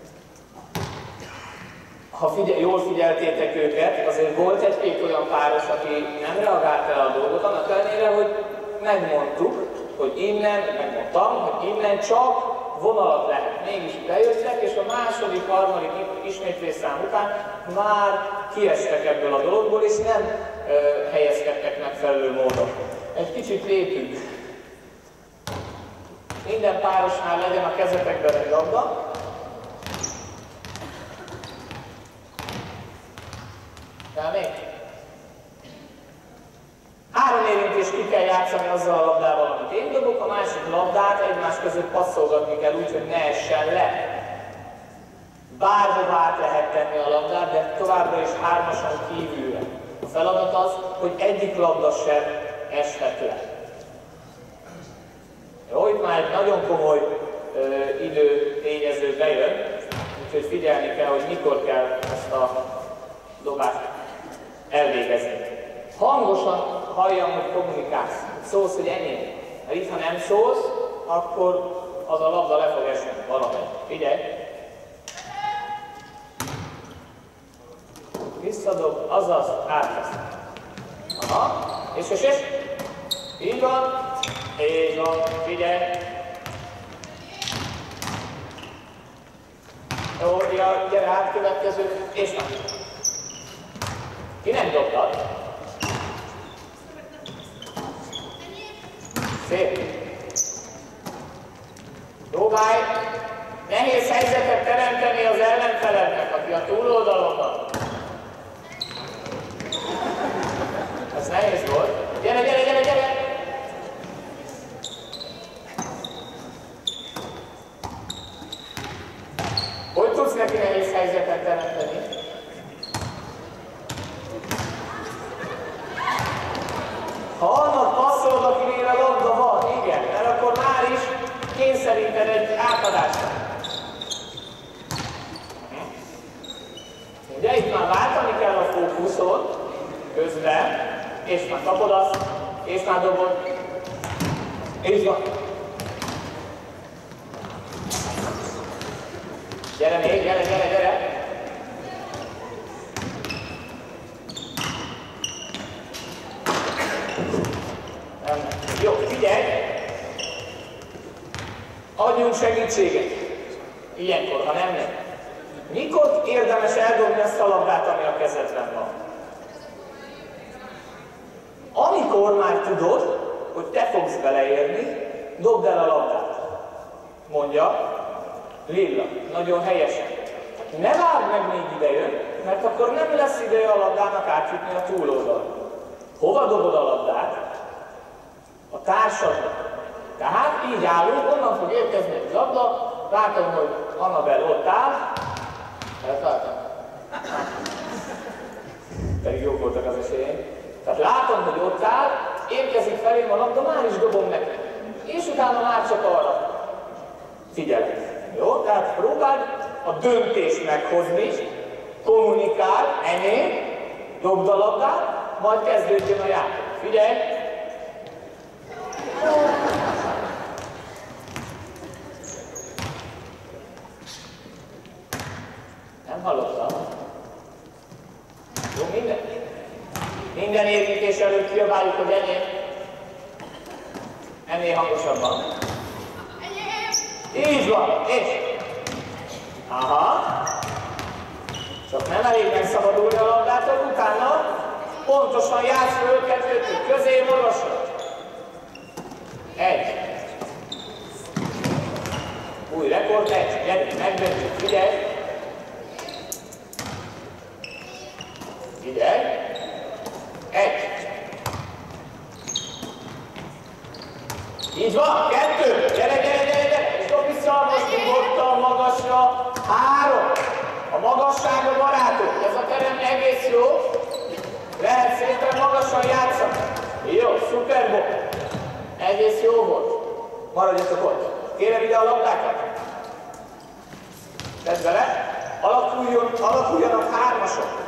Ha jól figyeltétek őket, azért volt egy-két olyan páros, aki nem reagált el a dolgot, annak ellenére, hogy megmondtuk, hogy innen, megmondtam, hogy innen csak vonalat lehet. Mégis bejöttek, és a második, harmadik ismétlésszám után már kiestek ebből a dologból, és nem helyezkedtek megfelelő módon. Egy kicsit lépünk. Minden párosnál legyen a kezetekben egy labda. Kell még? 3 érintést ki kell játszani azzal a labdával, amit én dobok, a másik labdát egymás között passzolgatni kell úgy, hogy ne essen le. Bárhova át lehet tenni a labdát, de továbbra is 3-ason kívülre. A feladat az, hogy egyik labda sem eshet le. Jó, itt már egy nagyon komoly időtényező bejön, úgyhogy figyelni kell, hogy mikor kell ezt a dobást elvégezni. Hangosan halljam, hogy kommunikálsz. Szólsz, hogy enyém. Mert itt, ha nem szólsz, akkor az a labda le fog esni valahogy. Figyelj! Visszadob, azaz átvesz. Aha, és. Így van, figyelj! Jó, gyere át, következő, és már. Ki nem dobtad? Szép. Próbálj nehéz helyzetet teremteni az ellenfelednek, aki a túloldalon van. Ez nehéz volt. Gyere! Hogy tudsz neki nehéz helyzetet teremteni? itt már váltani kell a fókuszot közben, és már kapod azt, és már dobod. Így van. Gyere még, gyere, gyere, gyere! Jó, figyelj! Adjunk segítséget. Ilyenkor, ha nem. Mikor érdemes eldobni azt a labdát, ami a kezedben van? Amikor már tudod, hogy te fogsz beleérni, dobd el a labdát. Mondja Lilla, nagyon helyesen. Ne várd meg, még ide jön, mert akkor nem lesz ideje a labdának átjutni a túloldalra. Hova dobod a labdát? A társadnak. Tehát így állunk, onnan fog érkezni egy labda, látom, hogy Annabel ott áll. Eltaláltam? Pedig jók voltak az esélyeim. Tehát látom, hogy ott áll, érkezik felém a labda, már is dobom neki. És utána már csak arra figyelek. Jó? Tehát próbáld a döntést meghozni, kommunikál, enyém, dobd a labdát, majd kezdődjön a játék. Figyelj! Nem hallottam? Jó, minden érintés előtt kiabáljuk, hogy enyém. Ennél hangosabban. Így van, és? Aha. Csak nem elég megszabadulni a labdától, utána pontosan játsz föl kettőt, közé magasra. Egy. Új rekord, egy. Gyerünk, megdöntjük, figyelj. Figyelj. Egy. Így van, kettő. Gyere, gyere, gyere, gyere. És dob vissza, most nyugodtan magasra. Három. A magassága barátok. Ez a terem egész jó. Lehet szépen magasan játszani. Jó, szuper volt. Egész jó volt. Maradjatok ott. Kérem ide a labdákat. Tedd bele. Alakuljanak hármasok.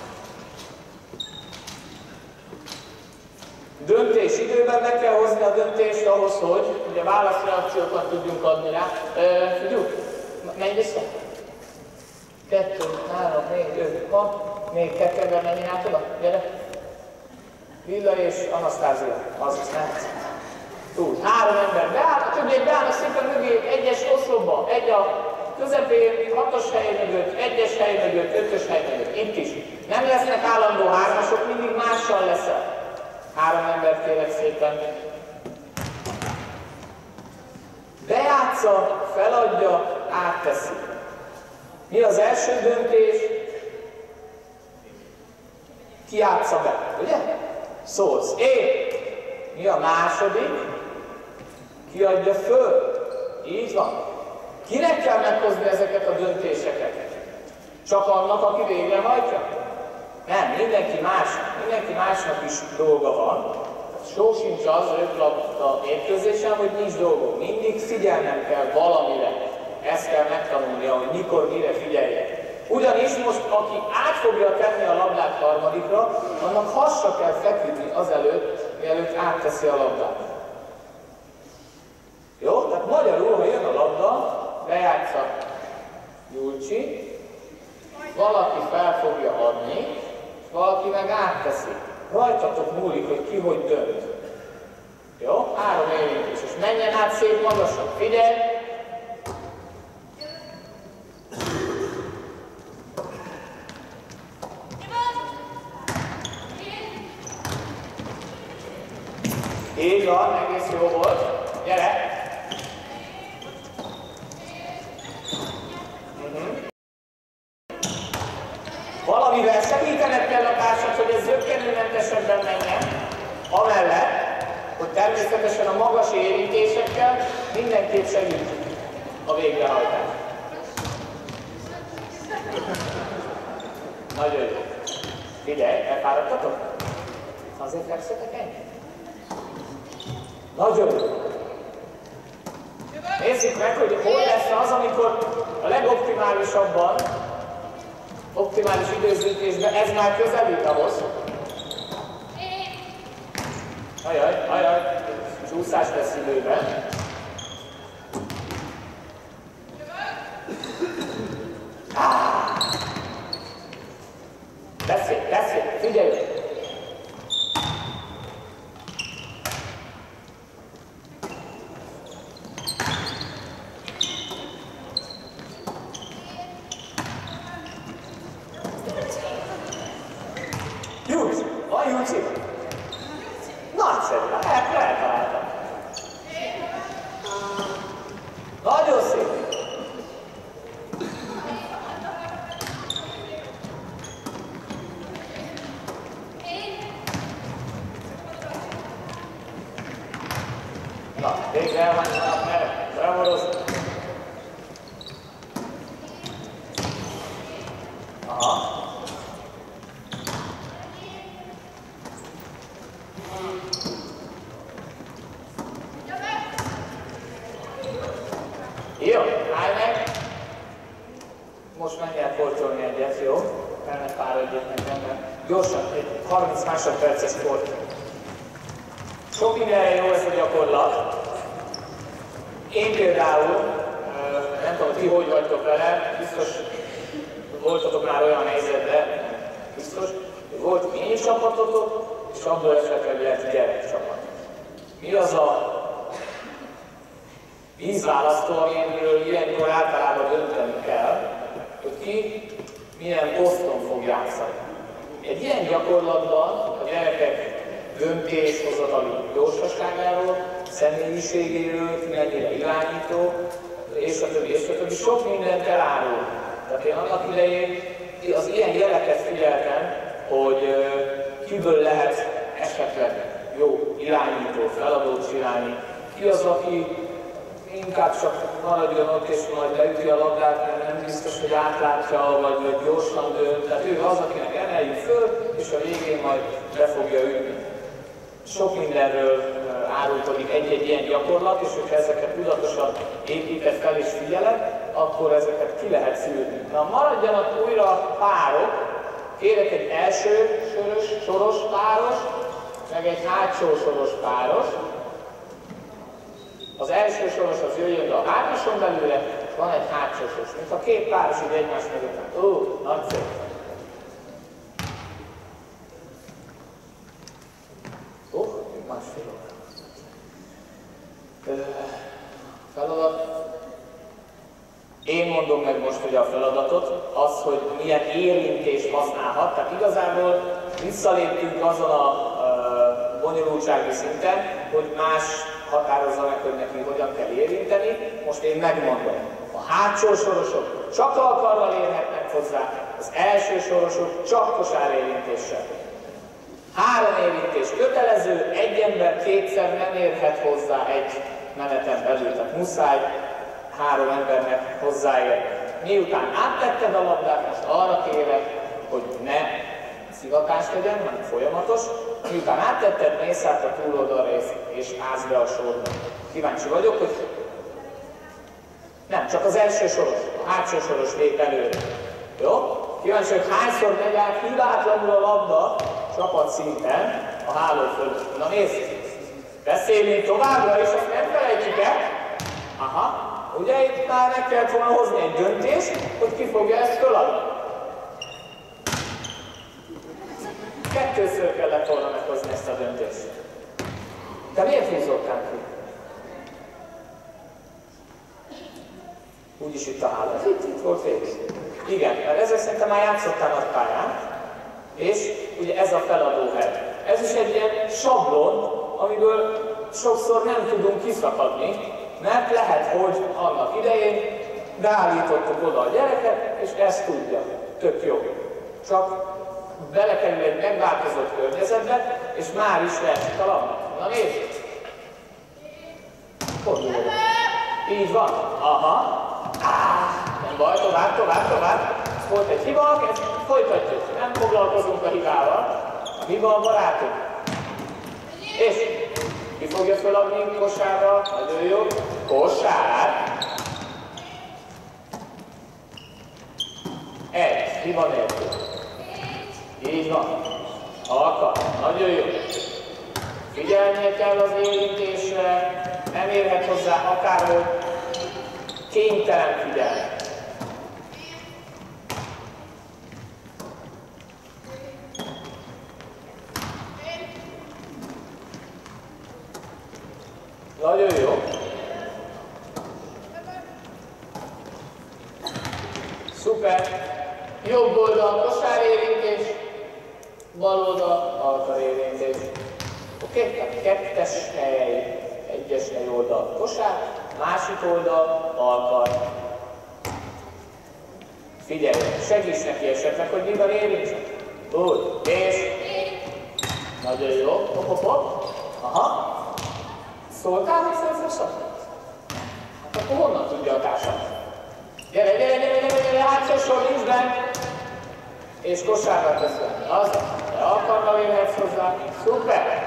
Döntés. Időben meg kell hozni a döntést ahhoz, hogy ugye válaszreakciókat tudjunk adni rá. Figyelj, menj vissza. 2, 3, 4, 5, 6. Még kettővel menjen át oda. Gyere. Lilla és Anasztázia. Azaz nem. Túl. 3 ember beáll, a többiek beállnak szépen mögé egyes oszlopba. Egy a közepén, 6-os hely mögött, 1-es hely mögött, 5-ös hely mögött. Itt is. Nem lesznek állandó hármasok, mindig mással leszel. 3 embert kérek szépen. Bejátsza, feladja, átteszi. Mi az első döntés? Ki játsza be, ugye? Szólsz. Én. Mi a második? Ki adja föl? Így van. Kinek kell meghozni ezeket a döntéseket? Csak annak, aki végrehajtja? Nem, mindenki másnak is dolga van. Só sincs az röplabda mérkőzésen, hogy nincs dolgom. Mindig figyelnem kell valamire. Ezt kell megtanulnia, hogy mikor, mire figyeljek. Ugyanis most, aki át fogja tenni a labdát harmadikra, annak hasra kell feküdni azelőtt, mielőtt átteszi a labdát. Jó? Tehát magyarul, ha jön a labda, bejátsza Julcsi, valaki fel fogja adni, és valaki meg átteszi. Rajtatok múlik, hogy ki hogy dönt. Jó? 3 érintés, és menjen át szép magasan. Figyelj! Így van, egész jó volt. Gyere! Valamivel segítened kell a társat, hogy ez zökkenőmentesebben menjen. Amellett, hogy természetesen a magas érintésekkel mindenképp segítjük a végrehajtást. Nagyon jó. Figyelj, elfáradtatok? Azért fekszetek ennyi? Nagyon jó. Nézzük meg, hogy hol lesz az, amikor a legoptimálisabban optimális időzítésben, ez már közelít ahhoz. Ajaj, csúszás lesz időben. Beszélj, figyelj! Van Júci? Nagyszerű, eltaláltam. Nagyon szép. Na, végre elványolnak, mert bravorozni. Aha. Jó, állj meg! Most menj el kortyolni egyet, jó? El ne fáradjék meg benne. Gyorsan, egy 30 másodperces sport. Sok mindenre jó ez a gyakorlat. Én például, nem tudom, ti hogy vagytok vele, biztos voltatok már olyan helyzetben, biztos, hogy volt mini csapatotok, és abból esetleg lehet gyerekcsapat. Mi az a vízválasztó, amiről ilyenkor általában dönteni kell, hogy ki milyen poszton fog játszani. Egy ilyen gyakorlatban a gyerekek döntéshozatali gyorsaságáról, személyiségéről, ki mennyire irányító, és a többi, sok mindent elárul. Tehát én annak idején az ilyen jeleket figyeltem, hogy kiből lehet esetleg jó irányító, feladót csinálni, ki az, aki inkább csak maradjon ott és majd leüti a labdát, mert nem biztos, hogy átlátja, vagy gyorsan dönt. Tehát ő az, akinek emeljük föl, és a végén majd be fogja ütni. Sok mindenről árulkodik egy-egy ilyen gyakorlat, és hogyha ezeket tudatosan épített fel és figyeled, akkor ezeket ki lehet szűrni. Na, maradjanak újra párok. Kérek egy első soros páros, meg egy hátsó soros páros. Az első soros az jöjjön be a hármason belőle, és van egy hátsó soros, mint a két páros így egymás mögött. Ó, nagyszerű! Másfél óra. Feladat. Én mondom meg most, hogy a feladatot, az, hogy milyen érintést használhat. Tehát igazából visszaléptünk azon a bonyolultsági szinten, hogy más határozza meg, hogy neki hogyan kell érinteni. Most én megmondom. A hátsó sorosok csak alkarral érhetnek hozzá, az első sorosok csak kosárérintéssel. 3 érintés kötelező, egy ember kétszer nem érhet hozzá egy meneten belül, tehát muszáj 3 embernek hozzáérni. Miután áttetted a labdát, most arra kérek, hogy ne szivatás legyen, hanem folyamatos. Miután áttetted, mész át a túloldalra és állsz be a sorba. Kíváncsi vagyok, hogy nem, csak az első soros, a hátsó soros lép előre. Jó? Kíváncsi, hogy hányszor megy át hibátlanul a labda csapatszinten a háló fölött. Na nézd! Beszélünk továbbra is, azt nem felejtjük el. Aha, ugye itt már meg kellett volna hozni egy döntést, hogy ki fogja ezt föladni. 2-ször kellett volna meghozni ezt a döntést. De miért húzottál ki? Úgyis itt a háló. Itt volt végig. Igen, mert ezzel szerintem már játszottál nagy pályán, és ugye ez a feladóhely. Ez is egy ilyen sablon, amiből sokszor nem tudunk kiszakadni, mert lehet, hogy annak idején beállítottuk oda a gyereket, és ezt tudja. Tök jó. Csak belekerül egy megváltozott környezetbe, és már is leesik a labda. Na nézd! Fordulj. Így van. Aha. Nem baj, tovább. Ez volt egy hiba, ezt folytatjuk. Nem foglalkozunk a hibával. A hiba a barátunk. És ki fogja feladni kosárra? Nagyon jó. Kosár. 1, hiba nélkül. Így van. Alkat, nagyon jó. Figyelnie kell az érintésre, nem érhet hozzá akárhogy, kénytelen figyelni. Nagyon jó. Szuper. Jobb oldal kosárérintés, bal oldal alkarérintés. Oké? Tehát 2-es hely, 1-es hely oldal kosár, másik oldal alkar. Figyelj, segíts neki esetleg, hogy mivel érintsen. Úgy, és nagyon jó. Hopp, hopp, hopp. Aha. Szóltál, hogy fölfosszak? Hát akkor honnan tudja a társat? Gyere, gyere, gyere, gyere, gyere, hátsó sor nincs benne. És kosárra teszem. Az, de alkalmal érhetsz hozzá. Szuper!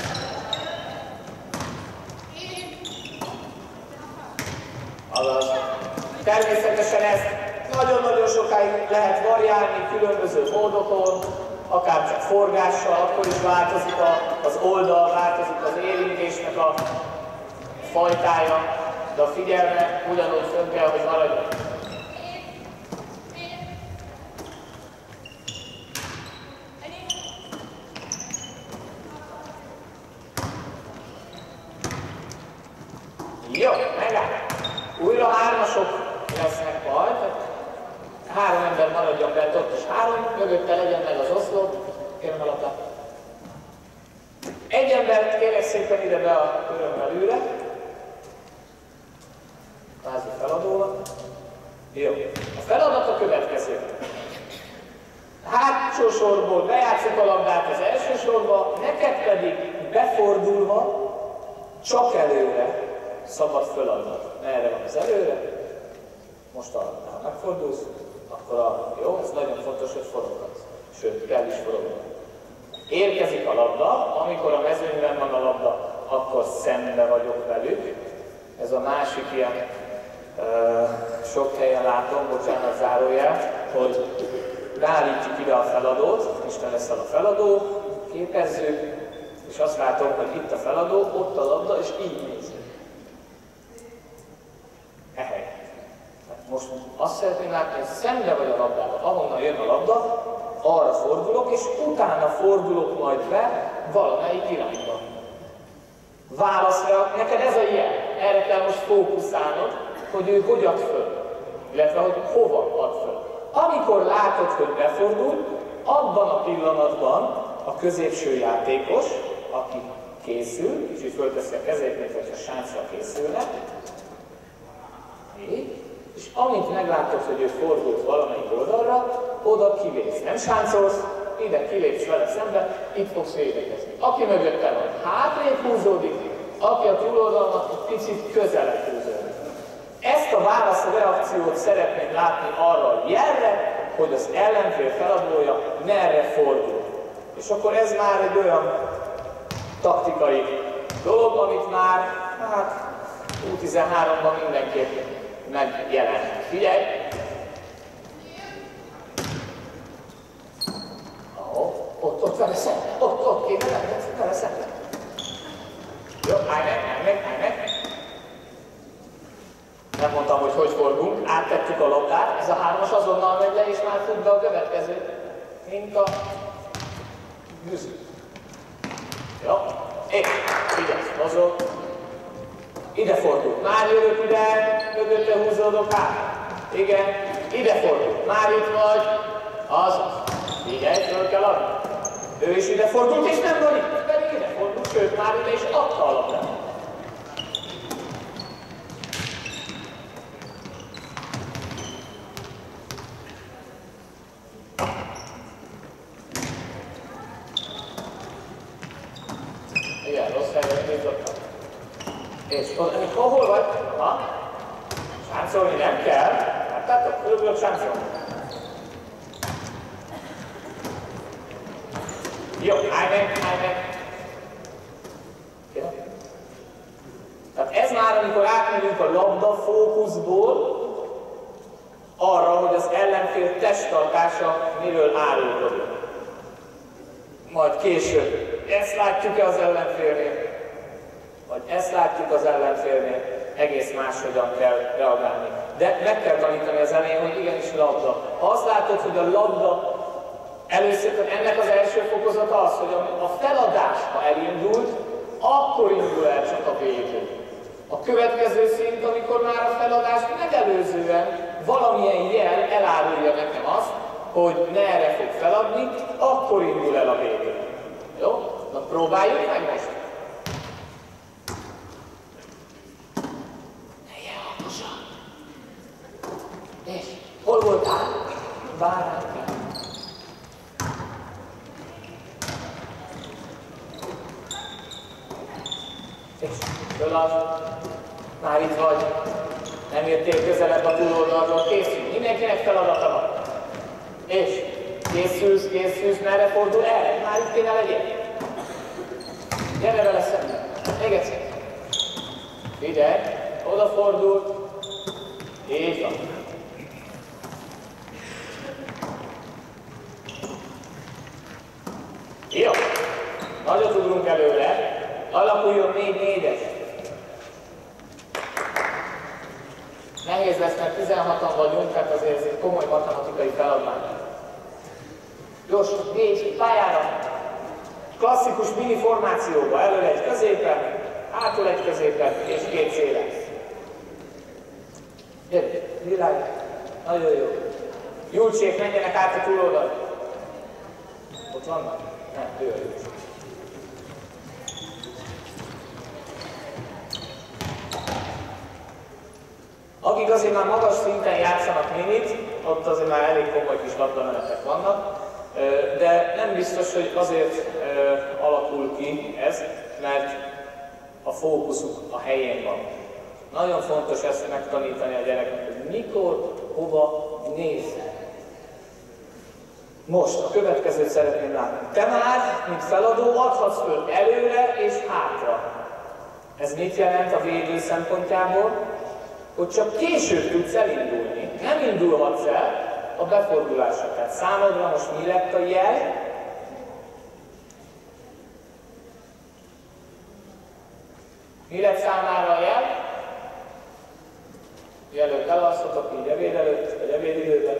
Azaz. Természetesen ezt nagyon-nagyon sokáig lehet variálni különböző módokon, akár csak forgással, akkor is változik az oldal, változik az érintésnek a fajtája, de a figyelme ugyanúgy fönn kell, hogy maradjon. Jó, megáll. Újra hármasok lesznek majd. 3 ember maradjon bent, ott is 3, mögötte legyen meg az oszlop. Kérem a labdát. Egy embert kérek szépen ide be a körön belőle. Kvázi feladóval. Jó. A feladat a következő. Hátsó sorból bejátszok a labdát az első sorba, neked pedig befordulva csak előre szabad föladnod. Merre van az előre? Most ha megfordulsz, akkor jó, ez nagyon fontos, hogy foroghatsz. Sőt, kell is forogni. Érkezik a labda, amikor a mezőnyben van a labda, akkor szembe vagyok velük. Ez a másik ilyen, sok helyen látom, bocsánat, zárójel, hogy beállítjuk ide a feladót, Isten leszel a feladó, képezzük, és azt látom, hogy itt a feladó, ott a labda, és így nézünk. Most azt szeretném látni, hogy szembe vagy a labdával, ahonnan jön a labda, arra fordulok, és utána fordulok majd be valamelyik irányba. Válaszra, neked ez a jel, erre kell most fókuszálnod, hogy ő hogy ad föl, illetve hogy hova ad föl. Amikor látod, hogy befordul, abban a pillanatban a középső játékos, aki készül, kicsit fölteszi a kezét, mint hogyha sáncra készülne, és amint meglátod, hogy ő fordult valamelyik oldalra, oda kilépsz. Nem sáncolsz, ide kilépsz vele szembe, itt fogsz védekezni. Aki mögötte van, hátrébb húzódik, aki a túloldalnak egy picit közelebb húzódik. Ezt a válaszreakciót szeretném látni arra a jelre, hogy az ellenfél feladója merre fordul. És akkor ez már egy olyan taktikai dolog, amit már, hát, U13-ban mindenképp megjelent. Figyelj! Ott vele szemben. Ott kéne vele szemben. Jó, állj meg. Nem mondtam, hogy fordulunk, áttettük a labdát, ez a 3-as azonnal megy le, és már fut be a következő. Mint a gűző. Jó? És figyelj, mozog. Ide fordul. Már jövök ide, mögötte húzódok át. Igen, ide fordul. Már itt vagy. Azaz. Figyelj, föl kell adni. Ő is ide fordult, és nem van itt. Pedig ide fordult, sőt, már ide is adta a labdát. Igen, rossz helyet nyitottam. És hol vagy? Aha. Sáncolni nem kell. Láttátok? Körülbelül sáncolni. Jó, állj meg. Jó? Tehát ez már, amikor átmegyünk a labda fókuszból arra, hogy az ellenfél testtartása miről árulkodik. Majd később ezt látjuk-e az ellenfélnél, vagy ezt látjuk az ellenfélnél, egész máshogyan kell reagálni. De meg kell tanítani az elején, hogy igenis labda. Ha azt látod, hogy a labda először, ennek az első fokozata az, hogy a feladás, ha elindult, akkor indul el csak a végül. A következő szint, amikor már a feladást megelőzően valamilyen jel elárulja nekem azt, hogy ne erre fog feladni, akkor indul el a végül. Jó? Na próbáljuk meg most! És hol voltál? Báránkán. És fölad, már itt vagy, nem jöttél közelebb a túloldalról, készülj, mindenkinek feladata van. És készülsz, merre fordul el? Már itt kéne legyél. Gyere vele szemben, még egyszer. Figyelj, odafordul, így van. Jó, nagyot ugrunk előre, alakuljon 4-4-es. Nehéz lesz, mert 16-an vagyunk, tehát azért ez egy komoly matematikai feladvány. Gyors, 4 pályára, klasszikus mini formációba, elől egy középen, hátul egy középen és 2 szélen. Gyere, világ, nagyon jó. Julcsék, menjenek át a túloldal. Ott vannak? Nem, ő a Julcsék. Akik azért már magas szinten játszanak minit, ott azért már elég komoly kis labdamenetek vannak, de nem biztos, hogy azért alakul ki ez, mert a fókuszuk a helyén van. Nagyon fontos ezt megtanítani a gyereknek, hogy mikor, hova nézzen. Most a következőt szeretném látni. Te már, mint feladó, adhatsz föl előre és hátra. Ez mit jelent a védő szempontjából? Hogy csak később tudsz elindulni, nem indulhatsz el a befordulásra. Tehát számodra most mi lett a jel? Mi lett számára a jel? Mielőtt elalszotok így ebéd előtt, vagy ebédidőben.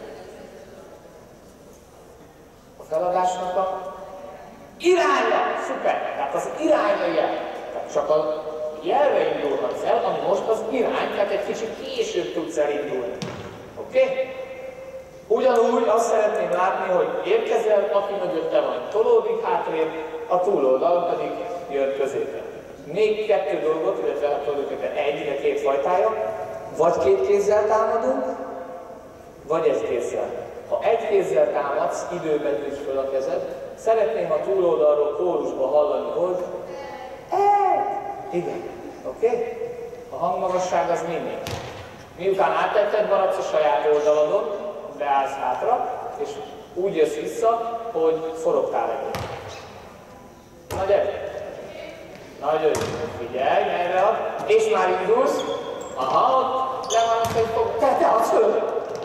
A feladásnak a irányra, szuper! Tehát az irányra jel. Tehát csak a jelre indulhatsz el, ami most az irány, tehát egy kicsit később tudsz elindulni. Oké? Okay? Ugyanúgy azt szeretném látni, hogy érkezel, aki mögötte van, tolódik hátrébb, a túloldal pedig jön középen. Még 2 dolgot, illetve hát tulajdonképpen 1-2 fajtája, vagy 2 kézzel támadunk, vagy 1 kézzel. Ha 1 kézzel támadsz, időben nyújts föl a kezed, szeretném a túloldalról kórusba hallani, hogy igen, oké? Okay? A hangmagasság az mindig. Miután áttetted, maradsz a saját oldaladon, beállsz hátra, és úgy jössz vissza, hogy forogtál egyet. Na gyere! Nagyon jó, figyelj, merre ad, és már indulsz. Aha, ott le van, hogy fog, te adsz föl!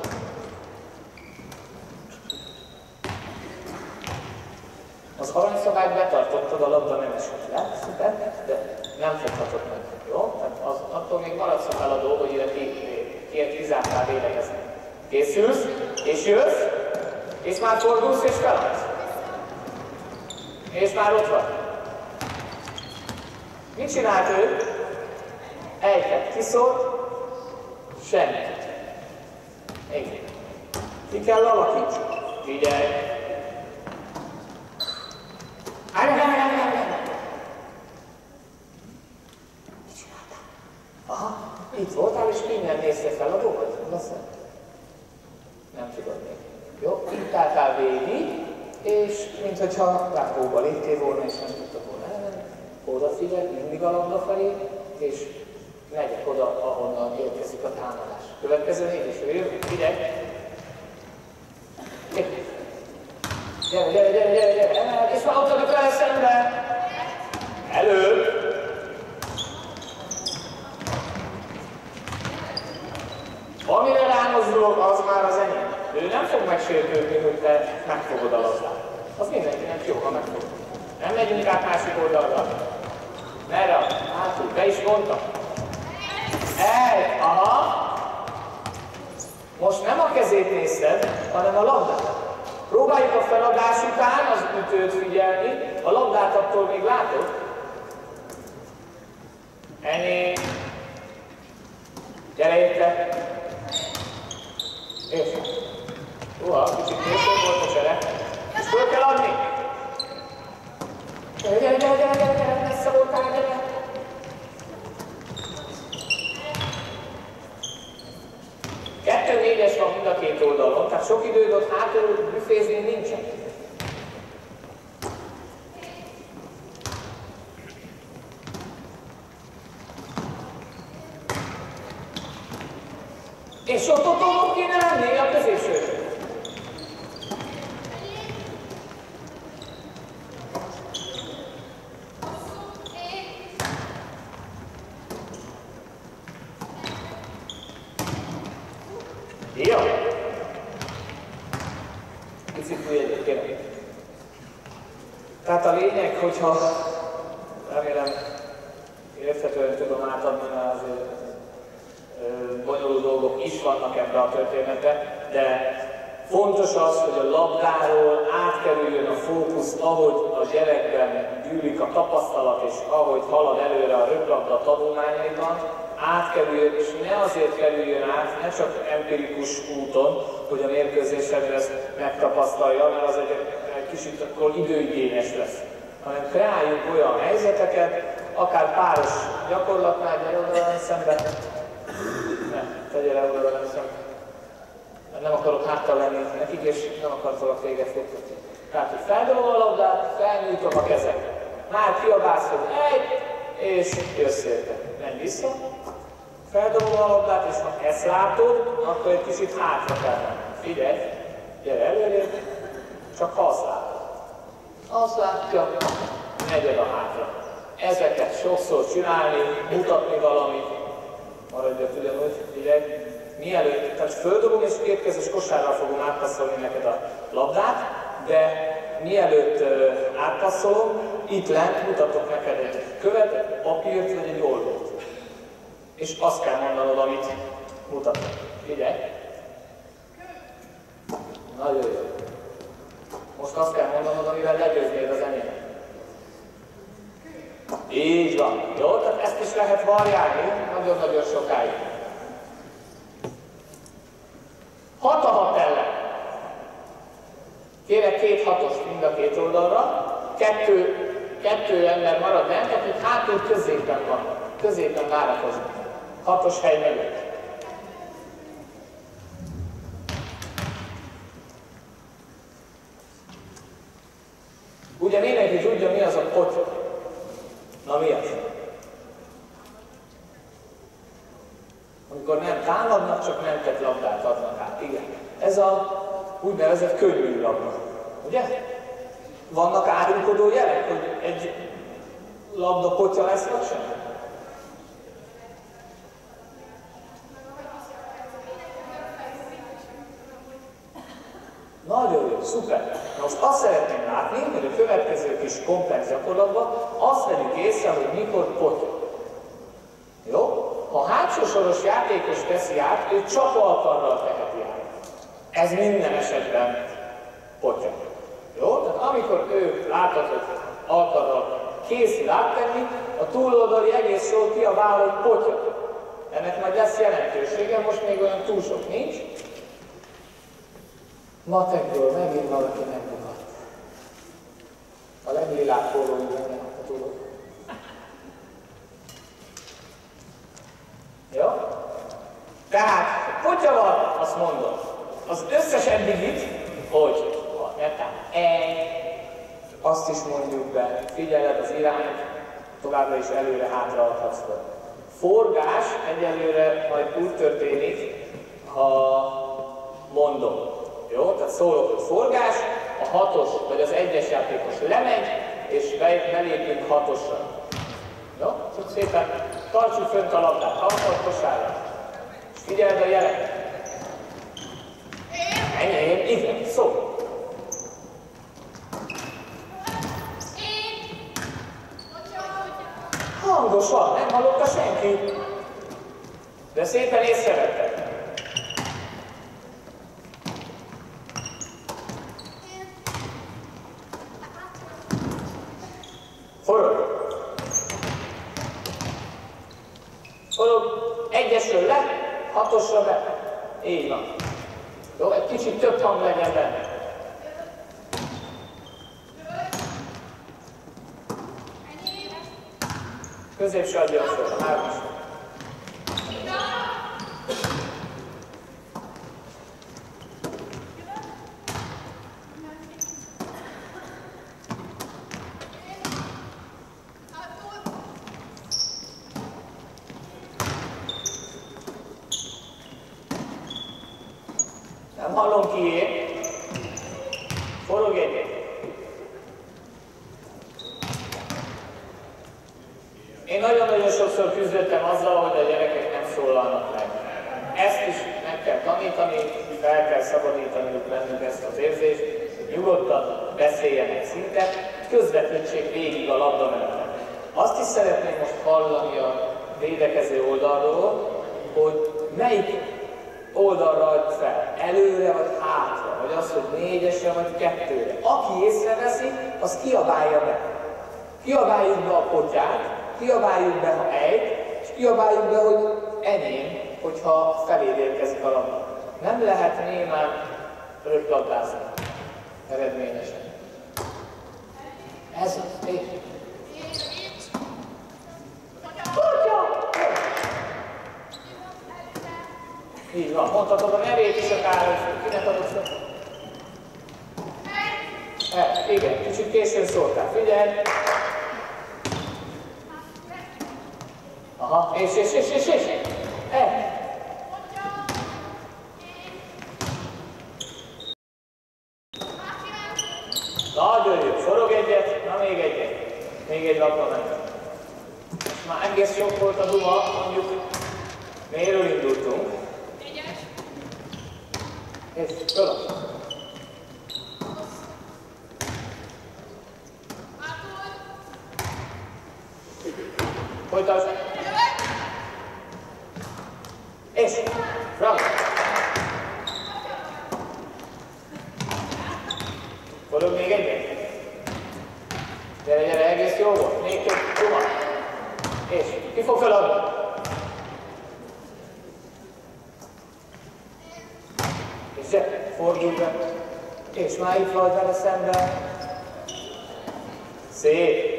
Az aranyszabályt betartottad, a labda nem esett le, szuper, de nem foghatod meg, jó? Tehát attól még maradsz a feladó, hogy ide kizártál védekezni. Készülsz, és jössz, és már fordulsz, és feladsz. És már ott vagy. Mit csinált ő? Egyet kiszólt, semmit. Igen. Ki kell alakítsuk. Figyelj! Aha, itt voltál, és innen nézte fel a dolgot? Nem tudod még. Jó, itt álltál végig, és minthogyha rákóba léptél volna, és nem tudtad volna elmenni. Odafigyelj, mindig a labda felé, és megyek oda, ahonnan érkezik a támadás. Következő 4 és jövő, figyelj! Gyere, és már ott vagyok vele szemben! Elő! Amire rámozdulok, nem fog megsértődni, hogy te megfogod a labdát. Az mindenkinek jó, ha megfogod. Nem megyünk át másik oldalra. Merre? Hátul. Be is mondtam. Aha. Most nem a kezét nézted, hanem a labdát. Próbáljuk a feladás után az ütőt figyelni, a labdát attól még látod. Ennyi. Gyere érte. És. Kicsit később volt a csere. És föl kell adni. Gyere, messze voltál, gyere. Kettő négyes van mind a két oldalon, tehát sok időd ott hátul büfézni nincsen. És ott kéne lenni a középső. Jó. Picit fújjegyet kérem. Tehát a lényeg, hogyha remélem érthetően tudom átadni, mert azért bonyolult dolgok is vannak ebben a történetben, de fontos az, hogy a labdáról átkerüljön a fókusz, ahogy a gyerekben gyűlik a tapasztalat, és ahogy halad előre a röplabda tanulmányaiban, átkerüljön, és ne azért kerüljön át, ne csak empirikus úton, hogy a mérkőzésen ezt megtapasztalja, mert az egy kicsit akkor időigényes lesz, hanem kreáljunk olyan helyzeteket, akár páros gyakorlatnál, gyere oda velem szembe. Ne, te gyere oda velem szembe. Nem akarok háttal lenni nekik, és nem akartalak téged futtatni. Tehát, hogy feldobom a labdát, felnyújtom a kezem. Már kiabálsz, hogy egy, és jössz érte. Menj vissza, feldobom a labdát, és ha ezt látod, akkor egy kicsit hátra kell menni. Figyelj, gyere előre, csak ha azt látod. Azt látja, megyed a hátra. Ezeket sokszor csinálni, mutatni valamit, maradjak ugyanúgy, figyelj, mielőtt, tehát földobom és kétkezes kosárral fogom átpasszolni neked a labdát, de mielőtt átpasszolom, itt lent mutatok neked egy követ, egy papírt vagy egy oldót. És azt kell mondanod, amit mutatok. Figyelj! Nagyon jó. Most azt kell mondanod, amivel legyőznéd az enyémet. Így van. Jó? Tehát ezt is lehet variálni nagyon-nagyon sokáig. 6-6 ellen. Kérek 2 hatost mind a két oldalra. Kettő ember marad lent, akik hátul középen vannak. Középen várakoznak. 6-os hely mögött. Ugye mindenki tudja, mi az a potya. Na mi az? Amikor nem támadnak, csak nem tett labdát adnak át. Igen. Ez a úgynevezett könnyű labda. Ugye? Vannak árulkodó jelek, hogy egy labda potya lesz, vagy sem? Nagyon jó, szuper. Most azt szeretném látni, hogy a következő kis komplex gyakorlatban azt vegyük észre, hogy mikor potya. Jó? Ha a hátsó soros játékos teszi át, ő csak alkarral teheti át. Ez minden esetben potya. Jó? Tehát amikor ő látod, hogy alkarral készül áttenni, a túloldali egész sor kiabál, hogy potya. Ennek majd lesz jelentősége, most még olyan túl sok nincs. Matekből megint valaki megbukat. A leglilább forrói benne, ha tudod. Jó? Tehát, potya van, azt mondom. Az összes eddigit, hogy netán azt is mondjuk be, figyeled az irányt, továbbra is előre-hátra adhatsz. Forgás egyelőre majd úgy történik, ha mondom. Jó? Tehát szólok, hogy forgás, a 6-os vagy az 1-es játékos lemegy, és belépünk 6-osra. Jó? Csak szépen tartsuk fönt a labdát, 6-os kosárra. És figyeld a jelet. Enyém, igen, szó. Hangosan, nem hallotta senki. De szépen észrevettek. Forog. Forog. Egyesről le, hatosra be. Így van. Jó, egy kicsit több hang legyen benne. Középső adjon föl, a hármas. Nem hallom kié. Forog egyet. Én nagyon-nagyon sokszor küzdöttem azzal, hogy a gyerekek nem szólalnak meg. Ezt is meg kell tanítani, fel kell szabadítaniuk bennük ezt az érzést, nyugodtan beszéljenek szinte, közvetítsék végig a labdamenetet. Azt is szeretném most hallani a védekező oldalról, hogy melyik oldalra adj fel, előre vagy hátra, vagy az, hogy 4-esre vagy 2-re. Aki észreveszi, az kiabálja be. Kiabáljuk be a potyát, kiabáljuk be, ha ejt, és kiabáljuk be, hogy enyém, hogyha feléd érkezik a labda. Nem lehet némán röplabdázni eredményesen. Ez az, és... Így van, mondhatod a nevét is akár, hogy kinek adod fel. Igen, kicsit későn szóltál, figyelj! Aha, és. Nagyon jó, forog egyet, na még egyet. Még egy labda ment. Most már egész sok volt a duma, mondjuk miről indultunk. És fölad. Folytasd. És bravo. Forog még egyet. Gyere, egész jó volt. Még több duma. És ki fog feladni? És gyere, fordulj be. És már itt vagy vele szemben. Szép.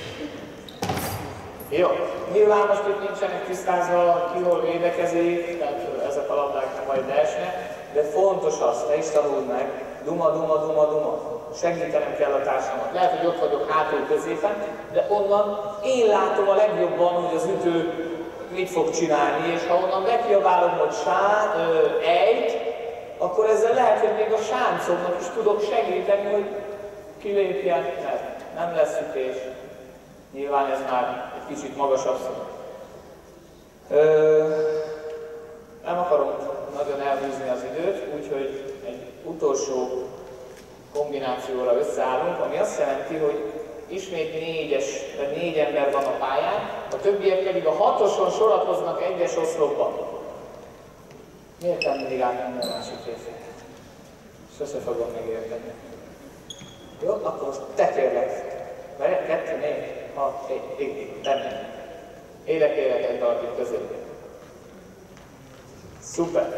Jó. Nyilván most itt nincsenek tisztázva, ki hol védekezik, tehát ezek a labdák majd leesnek, de fontos az, te is tanuld meg, duma. Segítenem kell a társamat. Lehet, hogy ott vagyok hátul középen, de onnan én látom a legjobban, hogy az ütő mit fog csinálni, és ha onnan bekiabálom, hogy ejt, akkor ezzel lehet, hogy még a sáncomnak is tudok segíteni, hogy kilépjen, mert nem lesz ütés. Nyilván ez már egy kicsit magasabb szó. Nem akarom nagyon elhúzni az időt, úgyhogy egy utolsó kombinációra összeállunk, ami azt jelenti, hogy ismét 4 ember van a pályán, a többiek pedig a 6-oson sorakoznak egyes oszlopban. Miért nem mindig átmenni a másik részét? Sose fogom megérteni. Jó, akkor most te kérlek. Várj, 2, 4, 6, 7, nem. Életet tartjuk középen. Szuper!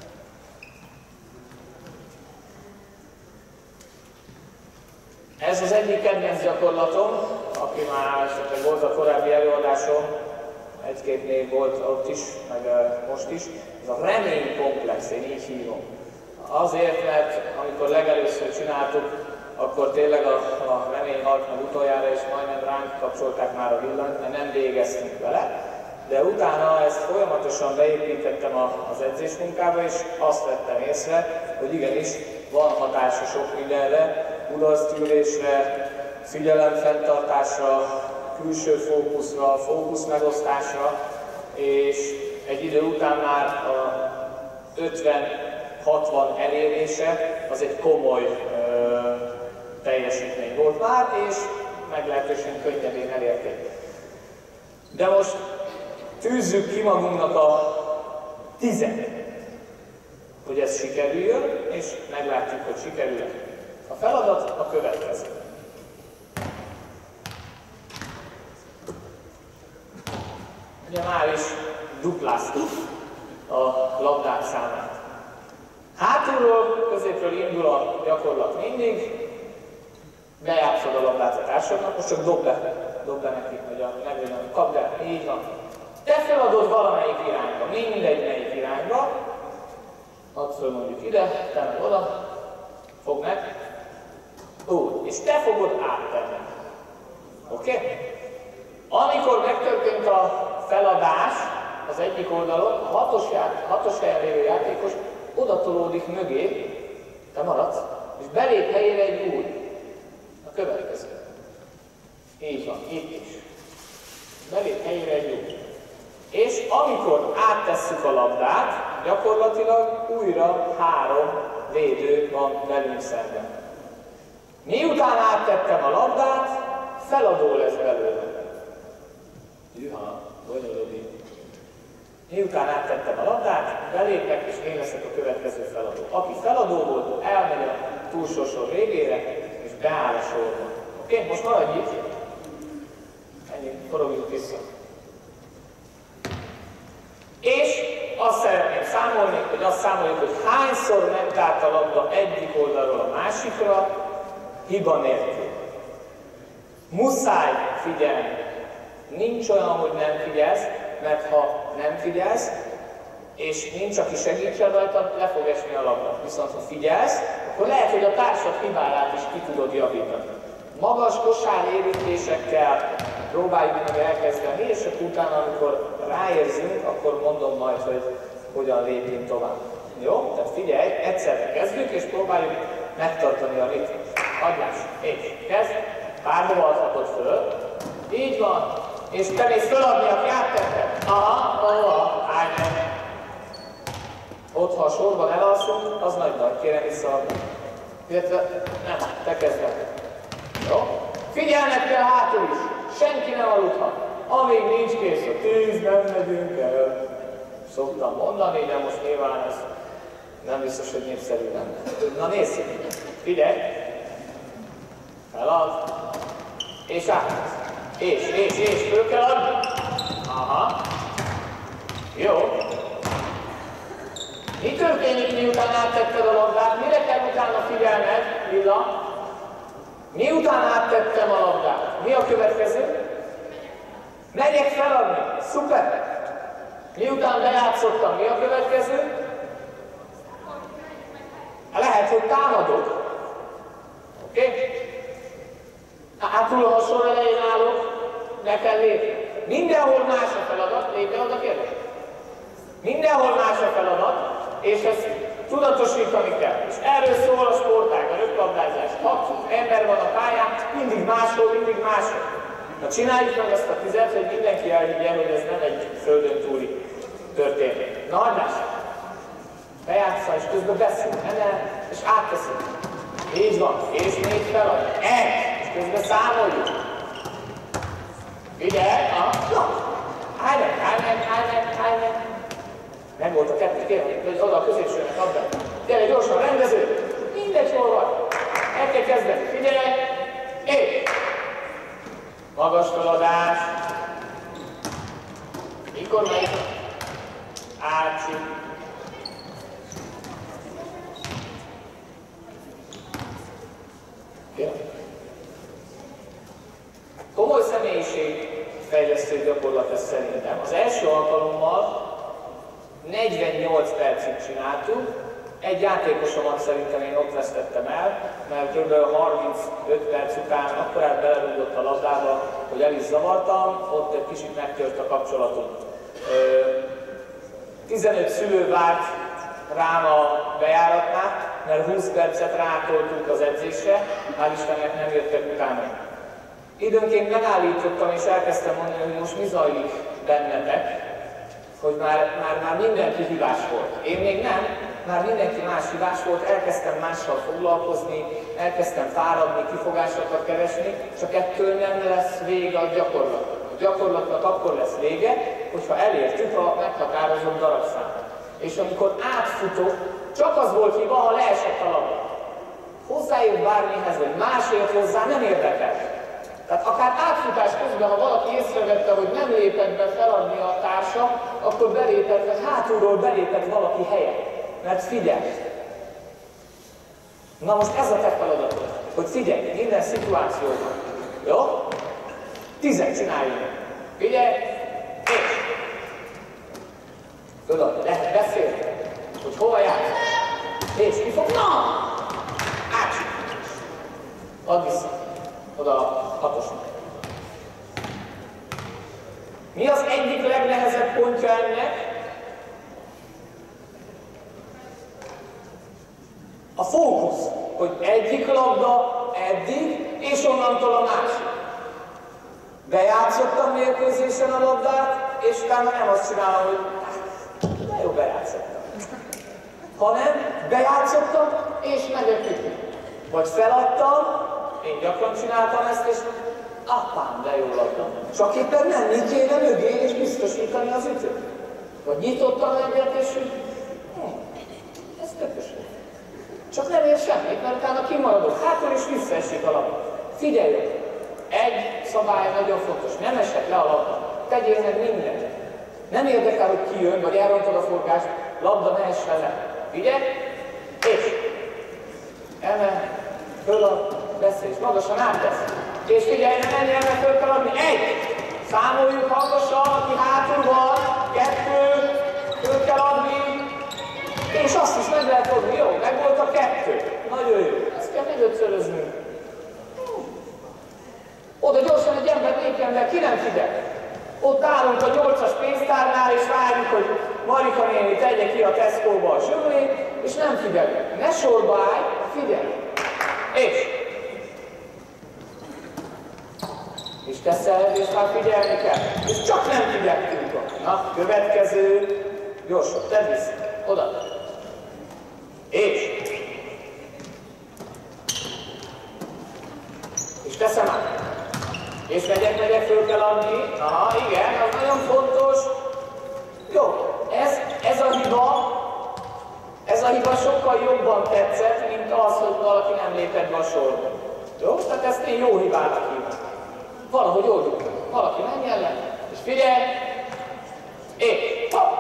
Ez az egyik kedvenc gyakorlatom, aki már esetleg volt a korábbi előadásom, 1-2 név volt ott is, meg most is. Ez a reménykomplex, én így hívom. Azért, mert amikor legelőször csináltuk, akkor tényleg a remény halt meg utoljára, és majdnem ránk kapcsolták már a villanyt, mert nem végeztünk vele. De utána ezt folyamatosan beépítettem az edzésmunkába, és azt vettem észre, hogy igenis van hatása sok mindenre, kudarctűrésre, figyelemfenntartásra, külső fókuszra, fókuszmegosztásra, és egy idő után már a 50 60 elérése az egy komoly teljesítmény volt már, és meglehetősen könnyedén elérték. De most tűzzük ki magunknak a 10-et, hogy ez sikerüljön, és meglátjuk, hogy sikerül. A feladat a következő. Ugye már is dupláztuk a labdák számát. Hátulról, középről indul a gyakorlat mindig, bejátszod a labdát a társadnak, most csak dob be neki, hogy a megvédőn kapd el, így van. Te feladod valamelyik irányba, mindegy melyik irányba, add föl mondjuk ide, te meg oda, fogd meg, úgy, és te fogod áttenni. Oké? Amikor megtörtént a feladás az egyik oldalon, a hatos helyen lévő játékos odatolódik mögé, te maradsz, és belép helyére egy új. A következő. Így van, itt is. Belép helyére egy új. És amikor áttesszük a labdát, gyakorlatilag újra 3 védő van velünk szemben. Miután áttettem a labdát, feladó lesz belőle. Juha, bonyolodik. Miután áttettem a labdát, belépek, és én leszek a következő feladó. Aki feladó volt, elmegy a túlsó sor végére, és beáll a sorba. Oké? Most maradj itt. Ennyi, forogjuk vissza. És azt szeretném számolni, hogy azt számoljuk, hogy hányszor ment át a labda egyik oldalról a másikra, hiba nélkül. Muszáj figyelni. Nincs olyan, hogy nem figyelsz, mert ha nem figyelsz, és nincs, aki segítsen rajta, le fog esni a labda. Viszont ha figyelsz, akkor lehet, hogy a társad hibáját is ki tudod javítani. Magas kosár érintésekkel próbáljuk meg elkezdeni, és akkor utána, amikor ráérzünk, akkor mondom majd, hogy hogyan lépjünk tovább. Jó? Tehát figyelj, egyszerre kezdjük, és próbáljuk megtartani a ritmust. Adjás, és kezd, bárhova adhatod föl. Így van. És te mész föladni, aki áttetted. Aha, állj meg. Ott, ha a sorban elalszunk, az nagy, kérem visszaadni. Illetve nem, te kezd el. Jó? Figyelned kell hátul is. Senki nem aludhat. Amíg nincs kész a tűz, nem megyünk el. Szoktam mondani, de most nyilván ez nem biztos, hogy népszerű lenne. Na nézzük. Figyelj. Felad. És át. És, föl kell adni. Aha. Jó. Mi történik, miután áttetted a labdát? Mire kell utána figyelned, Lilla? Miután áttettem a labdát, mi a következő? Megyek feladni. Szuper. Miután bejátszottam, mi a következő? Lehet, hogy támadok. Oké? Hátul a sor elején állok, be kell lépni. Mindenhol más a feladat, lépj oda kérlek. Mindenhol más a feladat, és ezt tudatosítani kell. És erről szól a sportág, a röplabdázás. 6 ember van a pályán, mindig máshol. Na csináljuk meg azt a 10-et, hogy mindenki elhiggye, hogy ez nem egy földön túli történet. Na adás! Bejátsza, és közben beszél, és átteszünk. Így van, és még felad. És közben számoljuk. Figyelj, állj meg. Meg volt a 2, kérlek, hogy oda a középsőnek add be. Gyere gyorsan, rendező! Mindegy, hol van. El kell kezdeni. Figyelj! És! Magas feladás. Mikor megy? Ácsi. Komoly személyiségfejlesztő gyakorlat ez szerintem. Az első alkalommal 48 percig csináltuk, egy játékosomat szerintem én ott vesztettem el, mert kb. 35 perc után akkorát belerúgott a labdába, hogy el is zavartam, ott egy kicsit megtört a kapcsolatunk. 15 szülő várt rám a bejáratnál, mert 20 percet rátoltunk az edzésre, hál' Istennek nem jöttek utána. Időnként megállítottam és elkezdtem mondani, hogy most mi zajlik bennetek, hogy már mindenki hibás volt. Én még nem, már mindenki más hibás volt, elkezdtem mással foglalkozni, elkezdtem fáradni, kifogásokat keresni, csak ettől nem lesz vége a gyakorlatnak. A gyakorlatnak akkor lesz vége, hogyha elértük a meghatározott darabszámot. És amikor átfutok, csak az volt hiba, ha leesett a labda. Hozzáért bármihez, vagy másért hozzá, nem érdekel. Tehát akár átfutás közben, ha valaki észrevette, hogy nem lépett be feladni a társa, akkor belépett, vagy hátulról belépett valaki helyet. Mert figyelj! Na most ez a te feladatod, hogy figyelj minden szituációban. Jó? 10 csináljunk. Figyelj! És! Tudod, lehet beszélni, hogy hova jársz. És ki fog? Na! Ács! Add vissza. Oda a hatosnak. Mi az egyik legnehezebb pontja ennek? A fókusz, hogy egyik labda eddig, és onnantól a másik. Bejátszottam mérkőzésen a labdát, és utána nem azt csinálom, hogy de jó, bejátszottam. Hanem bejátszottam, és megyek ütni. Vagy feladtam, én gyakran csináltam ezt, és appám, de jó labda. Csak éppen menni kéne mögé, és biztosítani az ütőt. Vagy nyitottam egyet, és ez tökös. Csak nem ér semmit, mert utána kimaradok hátul, és visszaesik a labda. Figyelj! Egy szabály nagyon fontos, nem esett le a labda. Tegyél meg mindent. Nem érdekel, hogy ki jön, vagy elrontod a forgást, labda ne essen le. Figyelj! És emel, föl a beszélés, magasan áttesz. És figyelj, ne menjél, mert föl kell adni. 1! Számoljuk hangosan, aki hátul van. 2! Föl kell adni. És azt is meg lehet adni. Jó, meg volt a 2. Nagyon jó. Ezt kell meg ötszöröznünk. Oda gyorsan egy ember lépjen, de ki nem figyel. Ott állunk a 8-as pénztárnál, és várjuk, hogy Marika néni tegye ki a Tesco-ba a zsömlét, és nem figyelünk. Ne sorba állj, figyelj. És teszel, és már figyelni kell. És csak nem figyeltünk. Na, következő. Gyorsan, tedd vissza. Oda. És teszem át. És megyek, föl kell adni. Aha, igen, az nagyon fontos. Jó, ez a hiba sokkal jobban tetszett, mint az, hogy valaki nem lépett be a sorba. Jó? Tehát ezt én jó hibának hívom. Valahogy oldjuk meg. Valaki menjen le, és figyelj! És hopp!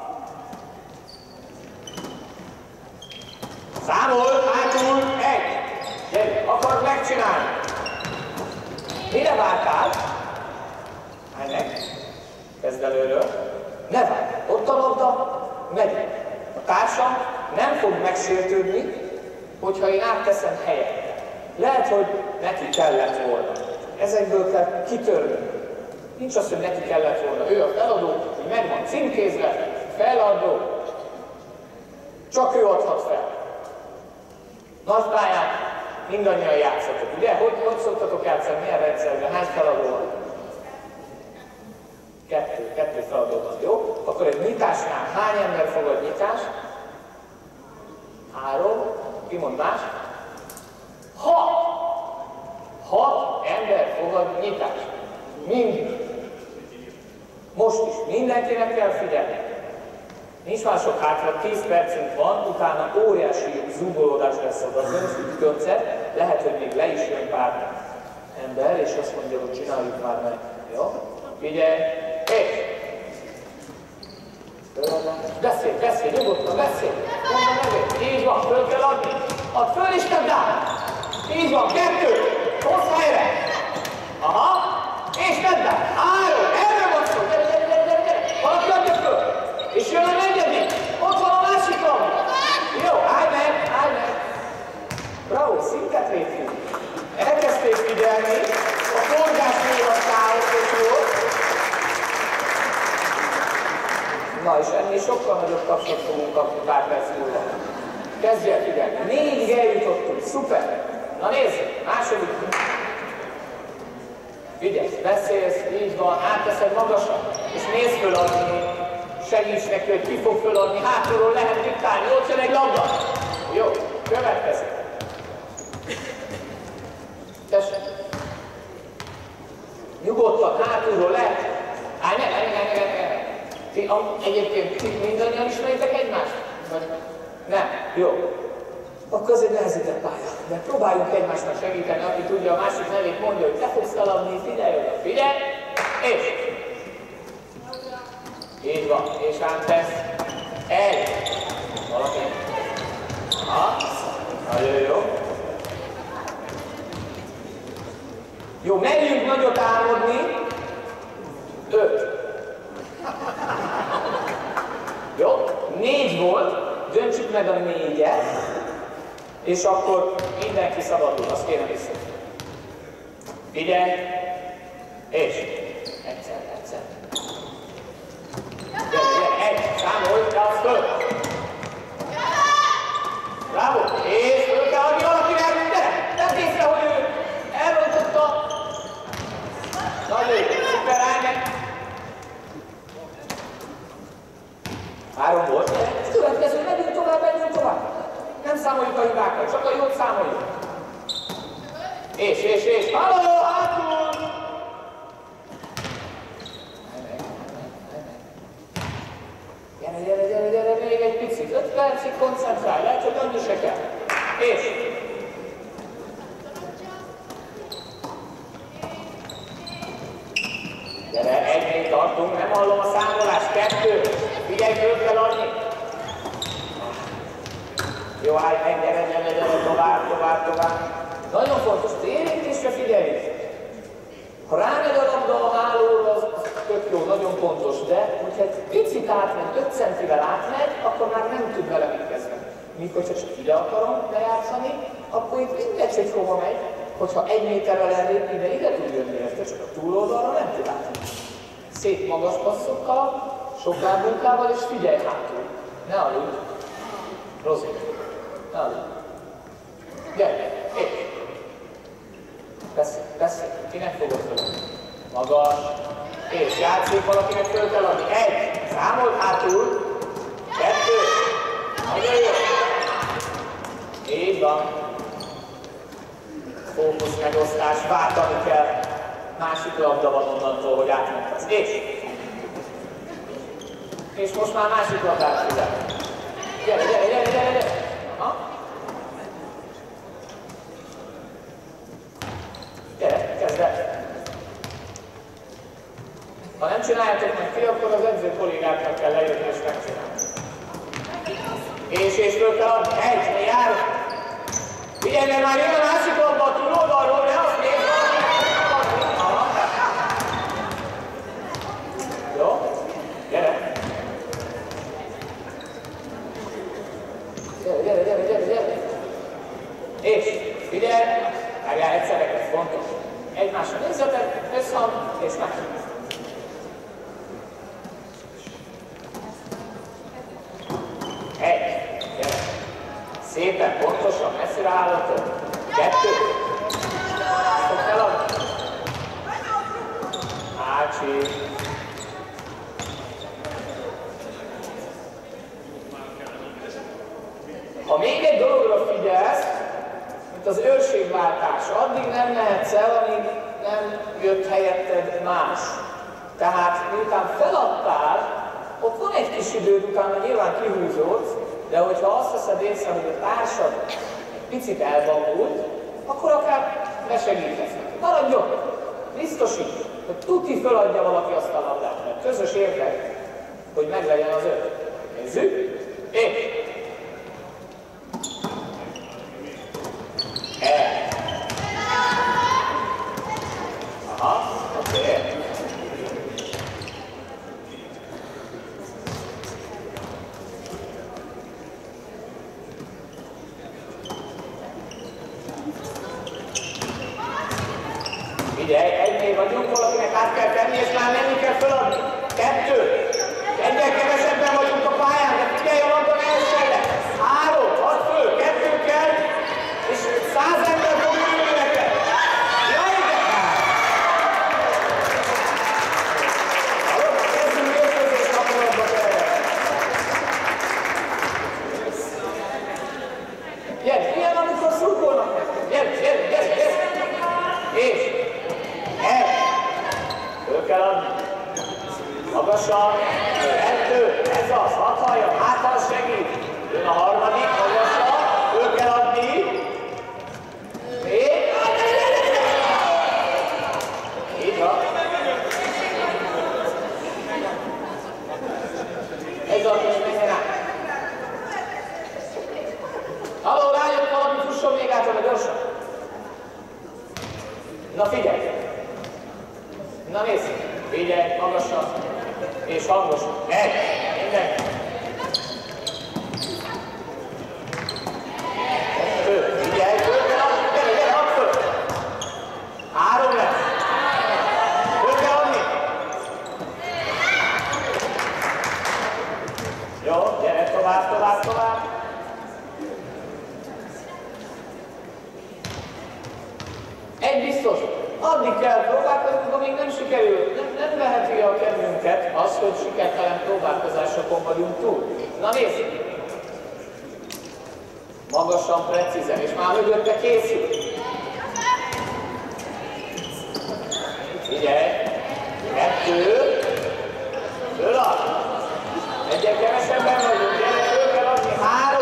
Számol, hátul, 1! Gyere, akarod megcsinálni? Mire vártál? Állj meg. Kezd előről. Ne várj. Ott a labda, megyek. A társam nem fog megsértődni, hogyha én átteszem helyet. Lehet, hogy neki kellett volna. Ezekből kell kitörni. Nincs az, hogy neki kellett volna. Ő a feladó, hogy meg van címkézve, feladó. Csak ő adhat fel. Nagy pályán mindannyian játszatok, ugye? Hogy szoktatok játszani? Milyen rendszerben? Hány feladó van? 2 feladó van, jó? Akkor egy nyitásnál hány ember fogad nyitás? 3, ki mond más? 6 ember fogad nyitást. Mindig. Most is. Mindenkinek kell figyelni. Nincs már sok hátra, 10 percünk van, utána óriási zúgolódás lesz a döntőkoncert. Lehet, hogy még le is jön pár ember, és azt mondja, hogy csináljuk már meg. Jó? Figyelj! Beszélj, nyugodtan, beszélj! Mondd meg, így van, föl kell adni. Add föl és tedd át! Így van, 2! Hozz helyre! Aha! És tedd át! 3! Erre van szó! Gyere! Valaki adja föl! És jön a 4. Ott van a másik labda! Jó, állj meg! Bravo, szintet lépjünk! Elkezdték figyelni, a forgásnél a káoszos volt. Na és ennél sokkal nagyobb tapsot fogunk kapni pár perc múlva. Kezdj el figyelni. 4-ig eljutottunk, szuper! Na nézd, második. Figyelj, beszélsz, így van, átteszed magasan, és nézd föl adni. segíts neki, hogy ki fog föladni, hátulról lehet diktálni, ott jön egy labda. Jó, következik. Tessék. Nyugodtan, hátulról lehet. Ne. Egyébként ti mindannyian ismeritek egymást? Vagy nem? Jó. Akkor ez egy nehezített pálya. De próbáljunk egymásnak segíteni, aki tudja a másik nevét mondja, hogy te fogsz találni, figyelj oda, figyelj, és. Így van, és ám tesz. Valaki. Nagyon jó. Jó, merjünk nagyot álmodni. 5. Jó, 4 volt, döntsük meg a 4-et, és akkor mindenki szabadul, azt kérem vissza. Figyelj, és egyszer. Gyere, számolj, de azt föl. Bravo, és föl kell adni valakinek, nem észre, hogy ő elrontotta. Nagyon jó, szuper, állj meg. 3 volt, és következő, megyünk tovább. Nem számoljuk a hibákat, csak a jót számoljuk. És, halló, hátul! Gyere, még egy picit, 5 percig koncentrálj, lehet, hogy annyi se kell. És. Gyere, 1-nél tartunk, nem hallom a számolást, 2. Figyelj, föl kell adni. Jó, állj meg, gyere, tovább. Nagyon fontos, térítésre figyeljünk. Ha rámegy a labda a hálóra, az tök jó, nagyon pontos, de hogyha egy picit átmegy, 5 centivel átmegy, akkor már nem tud vele mit kezdeni. Míg hogyha csak ide akarom lejátszani, akkor itt mindegy, hogy hova megy, hogyha 1 méterrel elép, ide tud jönni, érte, csak a túloldalra nem tud átmenni. Szép magas passzokkal, sok lábmunkával, és figyelj hátul. Ne aludj. Rozi, ne aludj. Gyere, és. Beszélj, kinek fogod föladni? Magas, és játszik valakinek föl kell adni. 1, számold hátul. 2, nagyon jó. Így van. Fókusz megosztás, váltani kell. Másik labda van onnantól, hogy átment az. És most már másik labdát fizet. Gyere. Aha. Gyere, kezd el. Ha nem csináljátok meg ki, akkor az edző kollégáknak kell lejönni és megcsinálni. És föl kell adni. 1, jár. Figyelj, mert már jön a másik labda a túloldalról, ne azt nézd valami. Jó? Gyere. És figyelj, várjál egyszerre, ez fontos. Egymásra nézzetek, összhang, és meg. Gyere. Szépen, pontosan, messzire állatok. 2. Fog feladni. Ácsi. Ha még egy dologra figyelsz, mint az őrségváltás, addig nem mehetsz el, amíg nem jött helyetted más. Tehát miután feladtál, ott van egy kis időd, utána nyilván kihúzódsz, de hogyha azt veszed észre, hogy a társad egy picit elbambult, akkor akár besegítesz neki. Maradjon! Biztosít, hogy tuti feladja valaki azt a labdát, mert közös érdek, hogy meglegyen az 5. Nézzük, és aha, oké. Figyelj, 1-nél vagyunk, valakinek át kell tenni, és már nem kell feladni. 2. Egyel kevesebben vagyunk a pályán, de figyelj, abban elsőre. 3, add föl, 2 kell, és 100 ember fog ülni neked. Jaj, de kár! Hallod? Kezdjünk mérkőzés kapcsolatba terem. magasan, 2, ez az, hadd halljam, hátal segít, jön a harmadik, magasan, ő kell adni, még, így van. Ez az, hogy menjen át. Halló, lányok, valami fusson még át, vagy gyorsan. Na figyelj! Na nézd! Figyelj, magasan és hangosan. Egy! Minden! 2, figyelj! Gyere, add föl! 3 lesz! Föl kell adni! Jó, gyere, tovább! Egy biztos, addig kell próbálkoznunk, amíg nem sikerül. Nem veheti a kedvünket az, hogy sikertelen próbálkozásokon vagyunk túl. Na nézzük! Magasan, precízen, és már mögötte készül. Figyelj! 2, fölad! Egyre kevesebben vagyunk, gyere, föl kell adni, 3!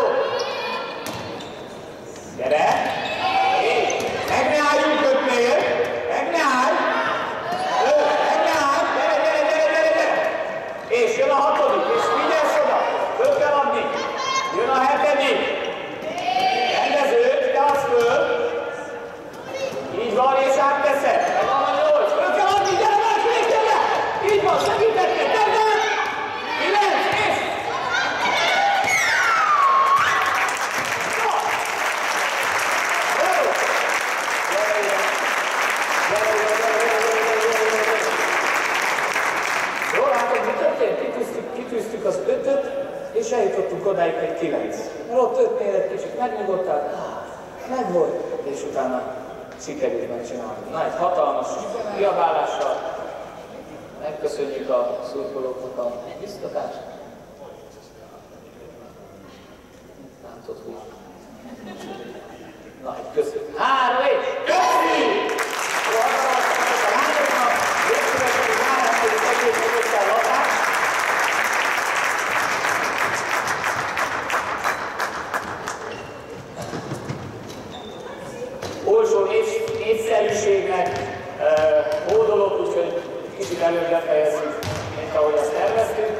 Gyere! Meg ne álljunk ötnél! Meg ne állj! Meg ne állj! Gyere! És jön a 6. és figyelsz oda! Föl kell adni! Jön a 7. Rendeződ, te adsz föl! Így van, és átteszed! Meg van a 8! Föl kell adni! Gyere már, készül le! Így van, segítettél! 9, és... Jól látod, mi történt? Kitűztük az 5-öt, és eljutottunk odáig, hogy 9. Mert ott 5-nél egy kicsit megnyugodtál, megvolt, és utána sikerült megcsinálni. Na, egy hatalmas kiabálással megköszönjük a szurkolóknak a biztatást. Látod, hogy... Na, egy köszönjük. 3, és köszönjük! A lányoknak végszületeni választói segít mögöttel hatás. Olcsó népszerűségnek hódolok, úgyhogy kicsit előbb befejezzük, mint ahogy azt terveztük.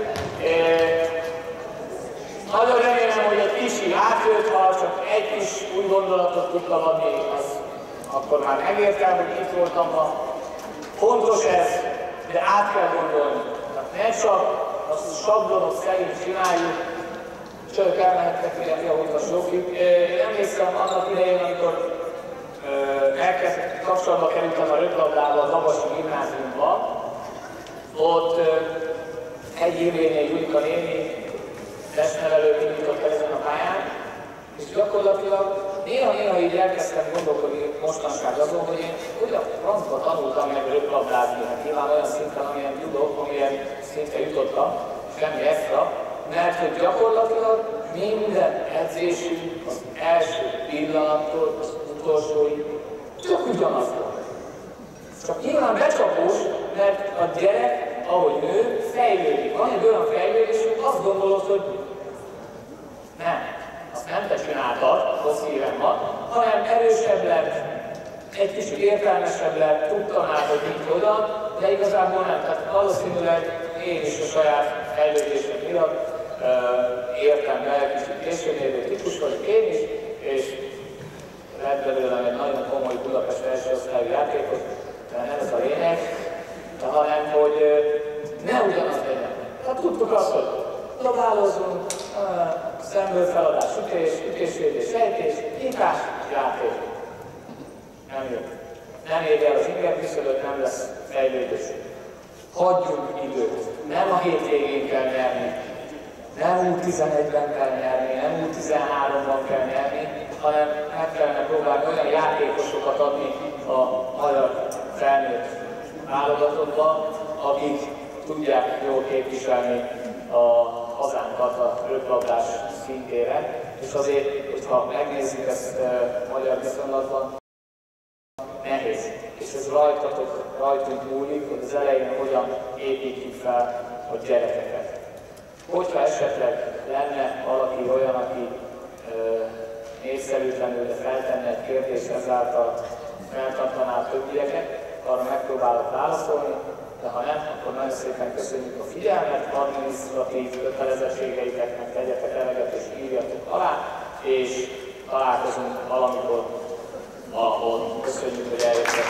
Nagyon remélem, hogy a kisi átjött, ha csak egy kis új gondolatot tudtam adni, az akkor már megértem, hogy itt voltam ma. Fontos ez, de át kell gondolni. Tehát ne csak a sablonok szerint csináljuk, csak elmehettek ilyen javutasokig. Én emlékszem annak idején, amikor kapcsolatba kerültem a röplabdával a Dabasi gimnáziumban, ott egy événél Julika néni testnevelő indított el ezen a pályán, és gyakorlatilag néha így elkezdtem gondolkodni mostanság azon, hogy én olyan francba tanultam meg röplabdázni, hát nyilván olyan szinten, amilyen tudok, amilyen szinten jutottam, semmi extra, mert hogy gyakorlatilag minden edzésünk az első pillanattól az utolsóig csak ugyanaz volt. Csak nyilván becsapós, mert a gyerek, ahogy nő, fejlődik. Van egy olyan fejlődés, hogy azt gondolod, hogy nem, azt nem te csináltad, rossz hírem van, hanem erősebb lett, egy kicsit értelmesebb lett, tudtanál, hogy így oda, de igazából nem. Tehát valószínűleg én is a saját fejlődésem miatt értem be, kicsit későn érő típus vagyok én is, és lett belőlem egy nagyon komoly Budapest első osztályú játékos, de nem ez a lényeg, hanem hogy ne ugyanaz legyen. Hát tudtuk azt, hogy dobálózunk, szemből feladás, ütésvédés, sejtés, nyitás, játék. Nem jön. Nem éri el az ingerküszöböt, nem lesz fejlődés. Hagyjunk időt. Nem a hétvégén kell nyerni. Nem U11-ben kell nyerni, nem U13-ban kell nyerni, hanem meg kellene próbálni olyan játékosokat adni a magyar felnőtt válogatottba, akik tudják jól képviselni a hazánkat a röplabdás szintére. És azért, hogyha megnézzük ezt magyar viszonylatban, nehéz. És ez rajtunk múlik, hogy az elején hogyan építjük fel a gyerekeket. Hogyha esetleg lenne valaki olyan, aki népszerűtlenül, de feltenne egy kérdést, ezáltal feltartaná a többieket, arra megpróbálok válaszolni, de ha nem, akkor nagyon szépen köszönjük a figyelmet, adminisztratív kötelezettségeiteknek tegyetek eleget és írjatok alá, és találkozunk valamikor valahol. Köszönjük, hogy eljöttek.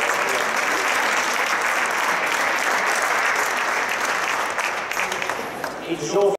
Itt Zsófi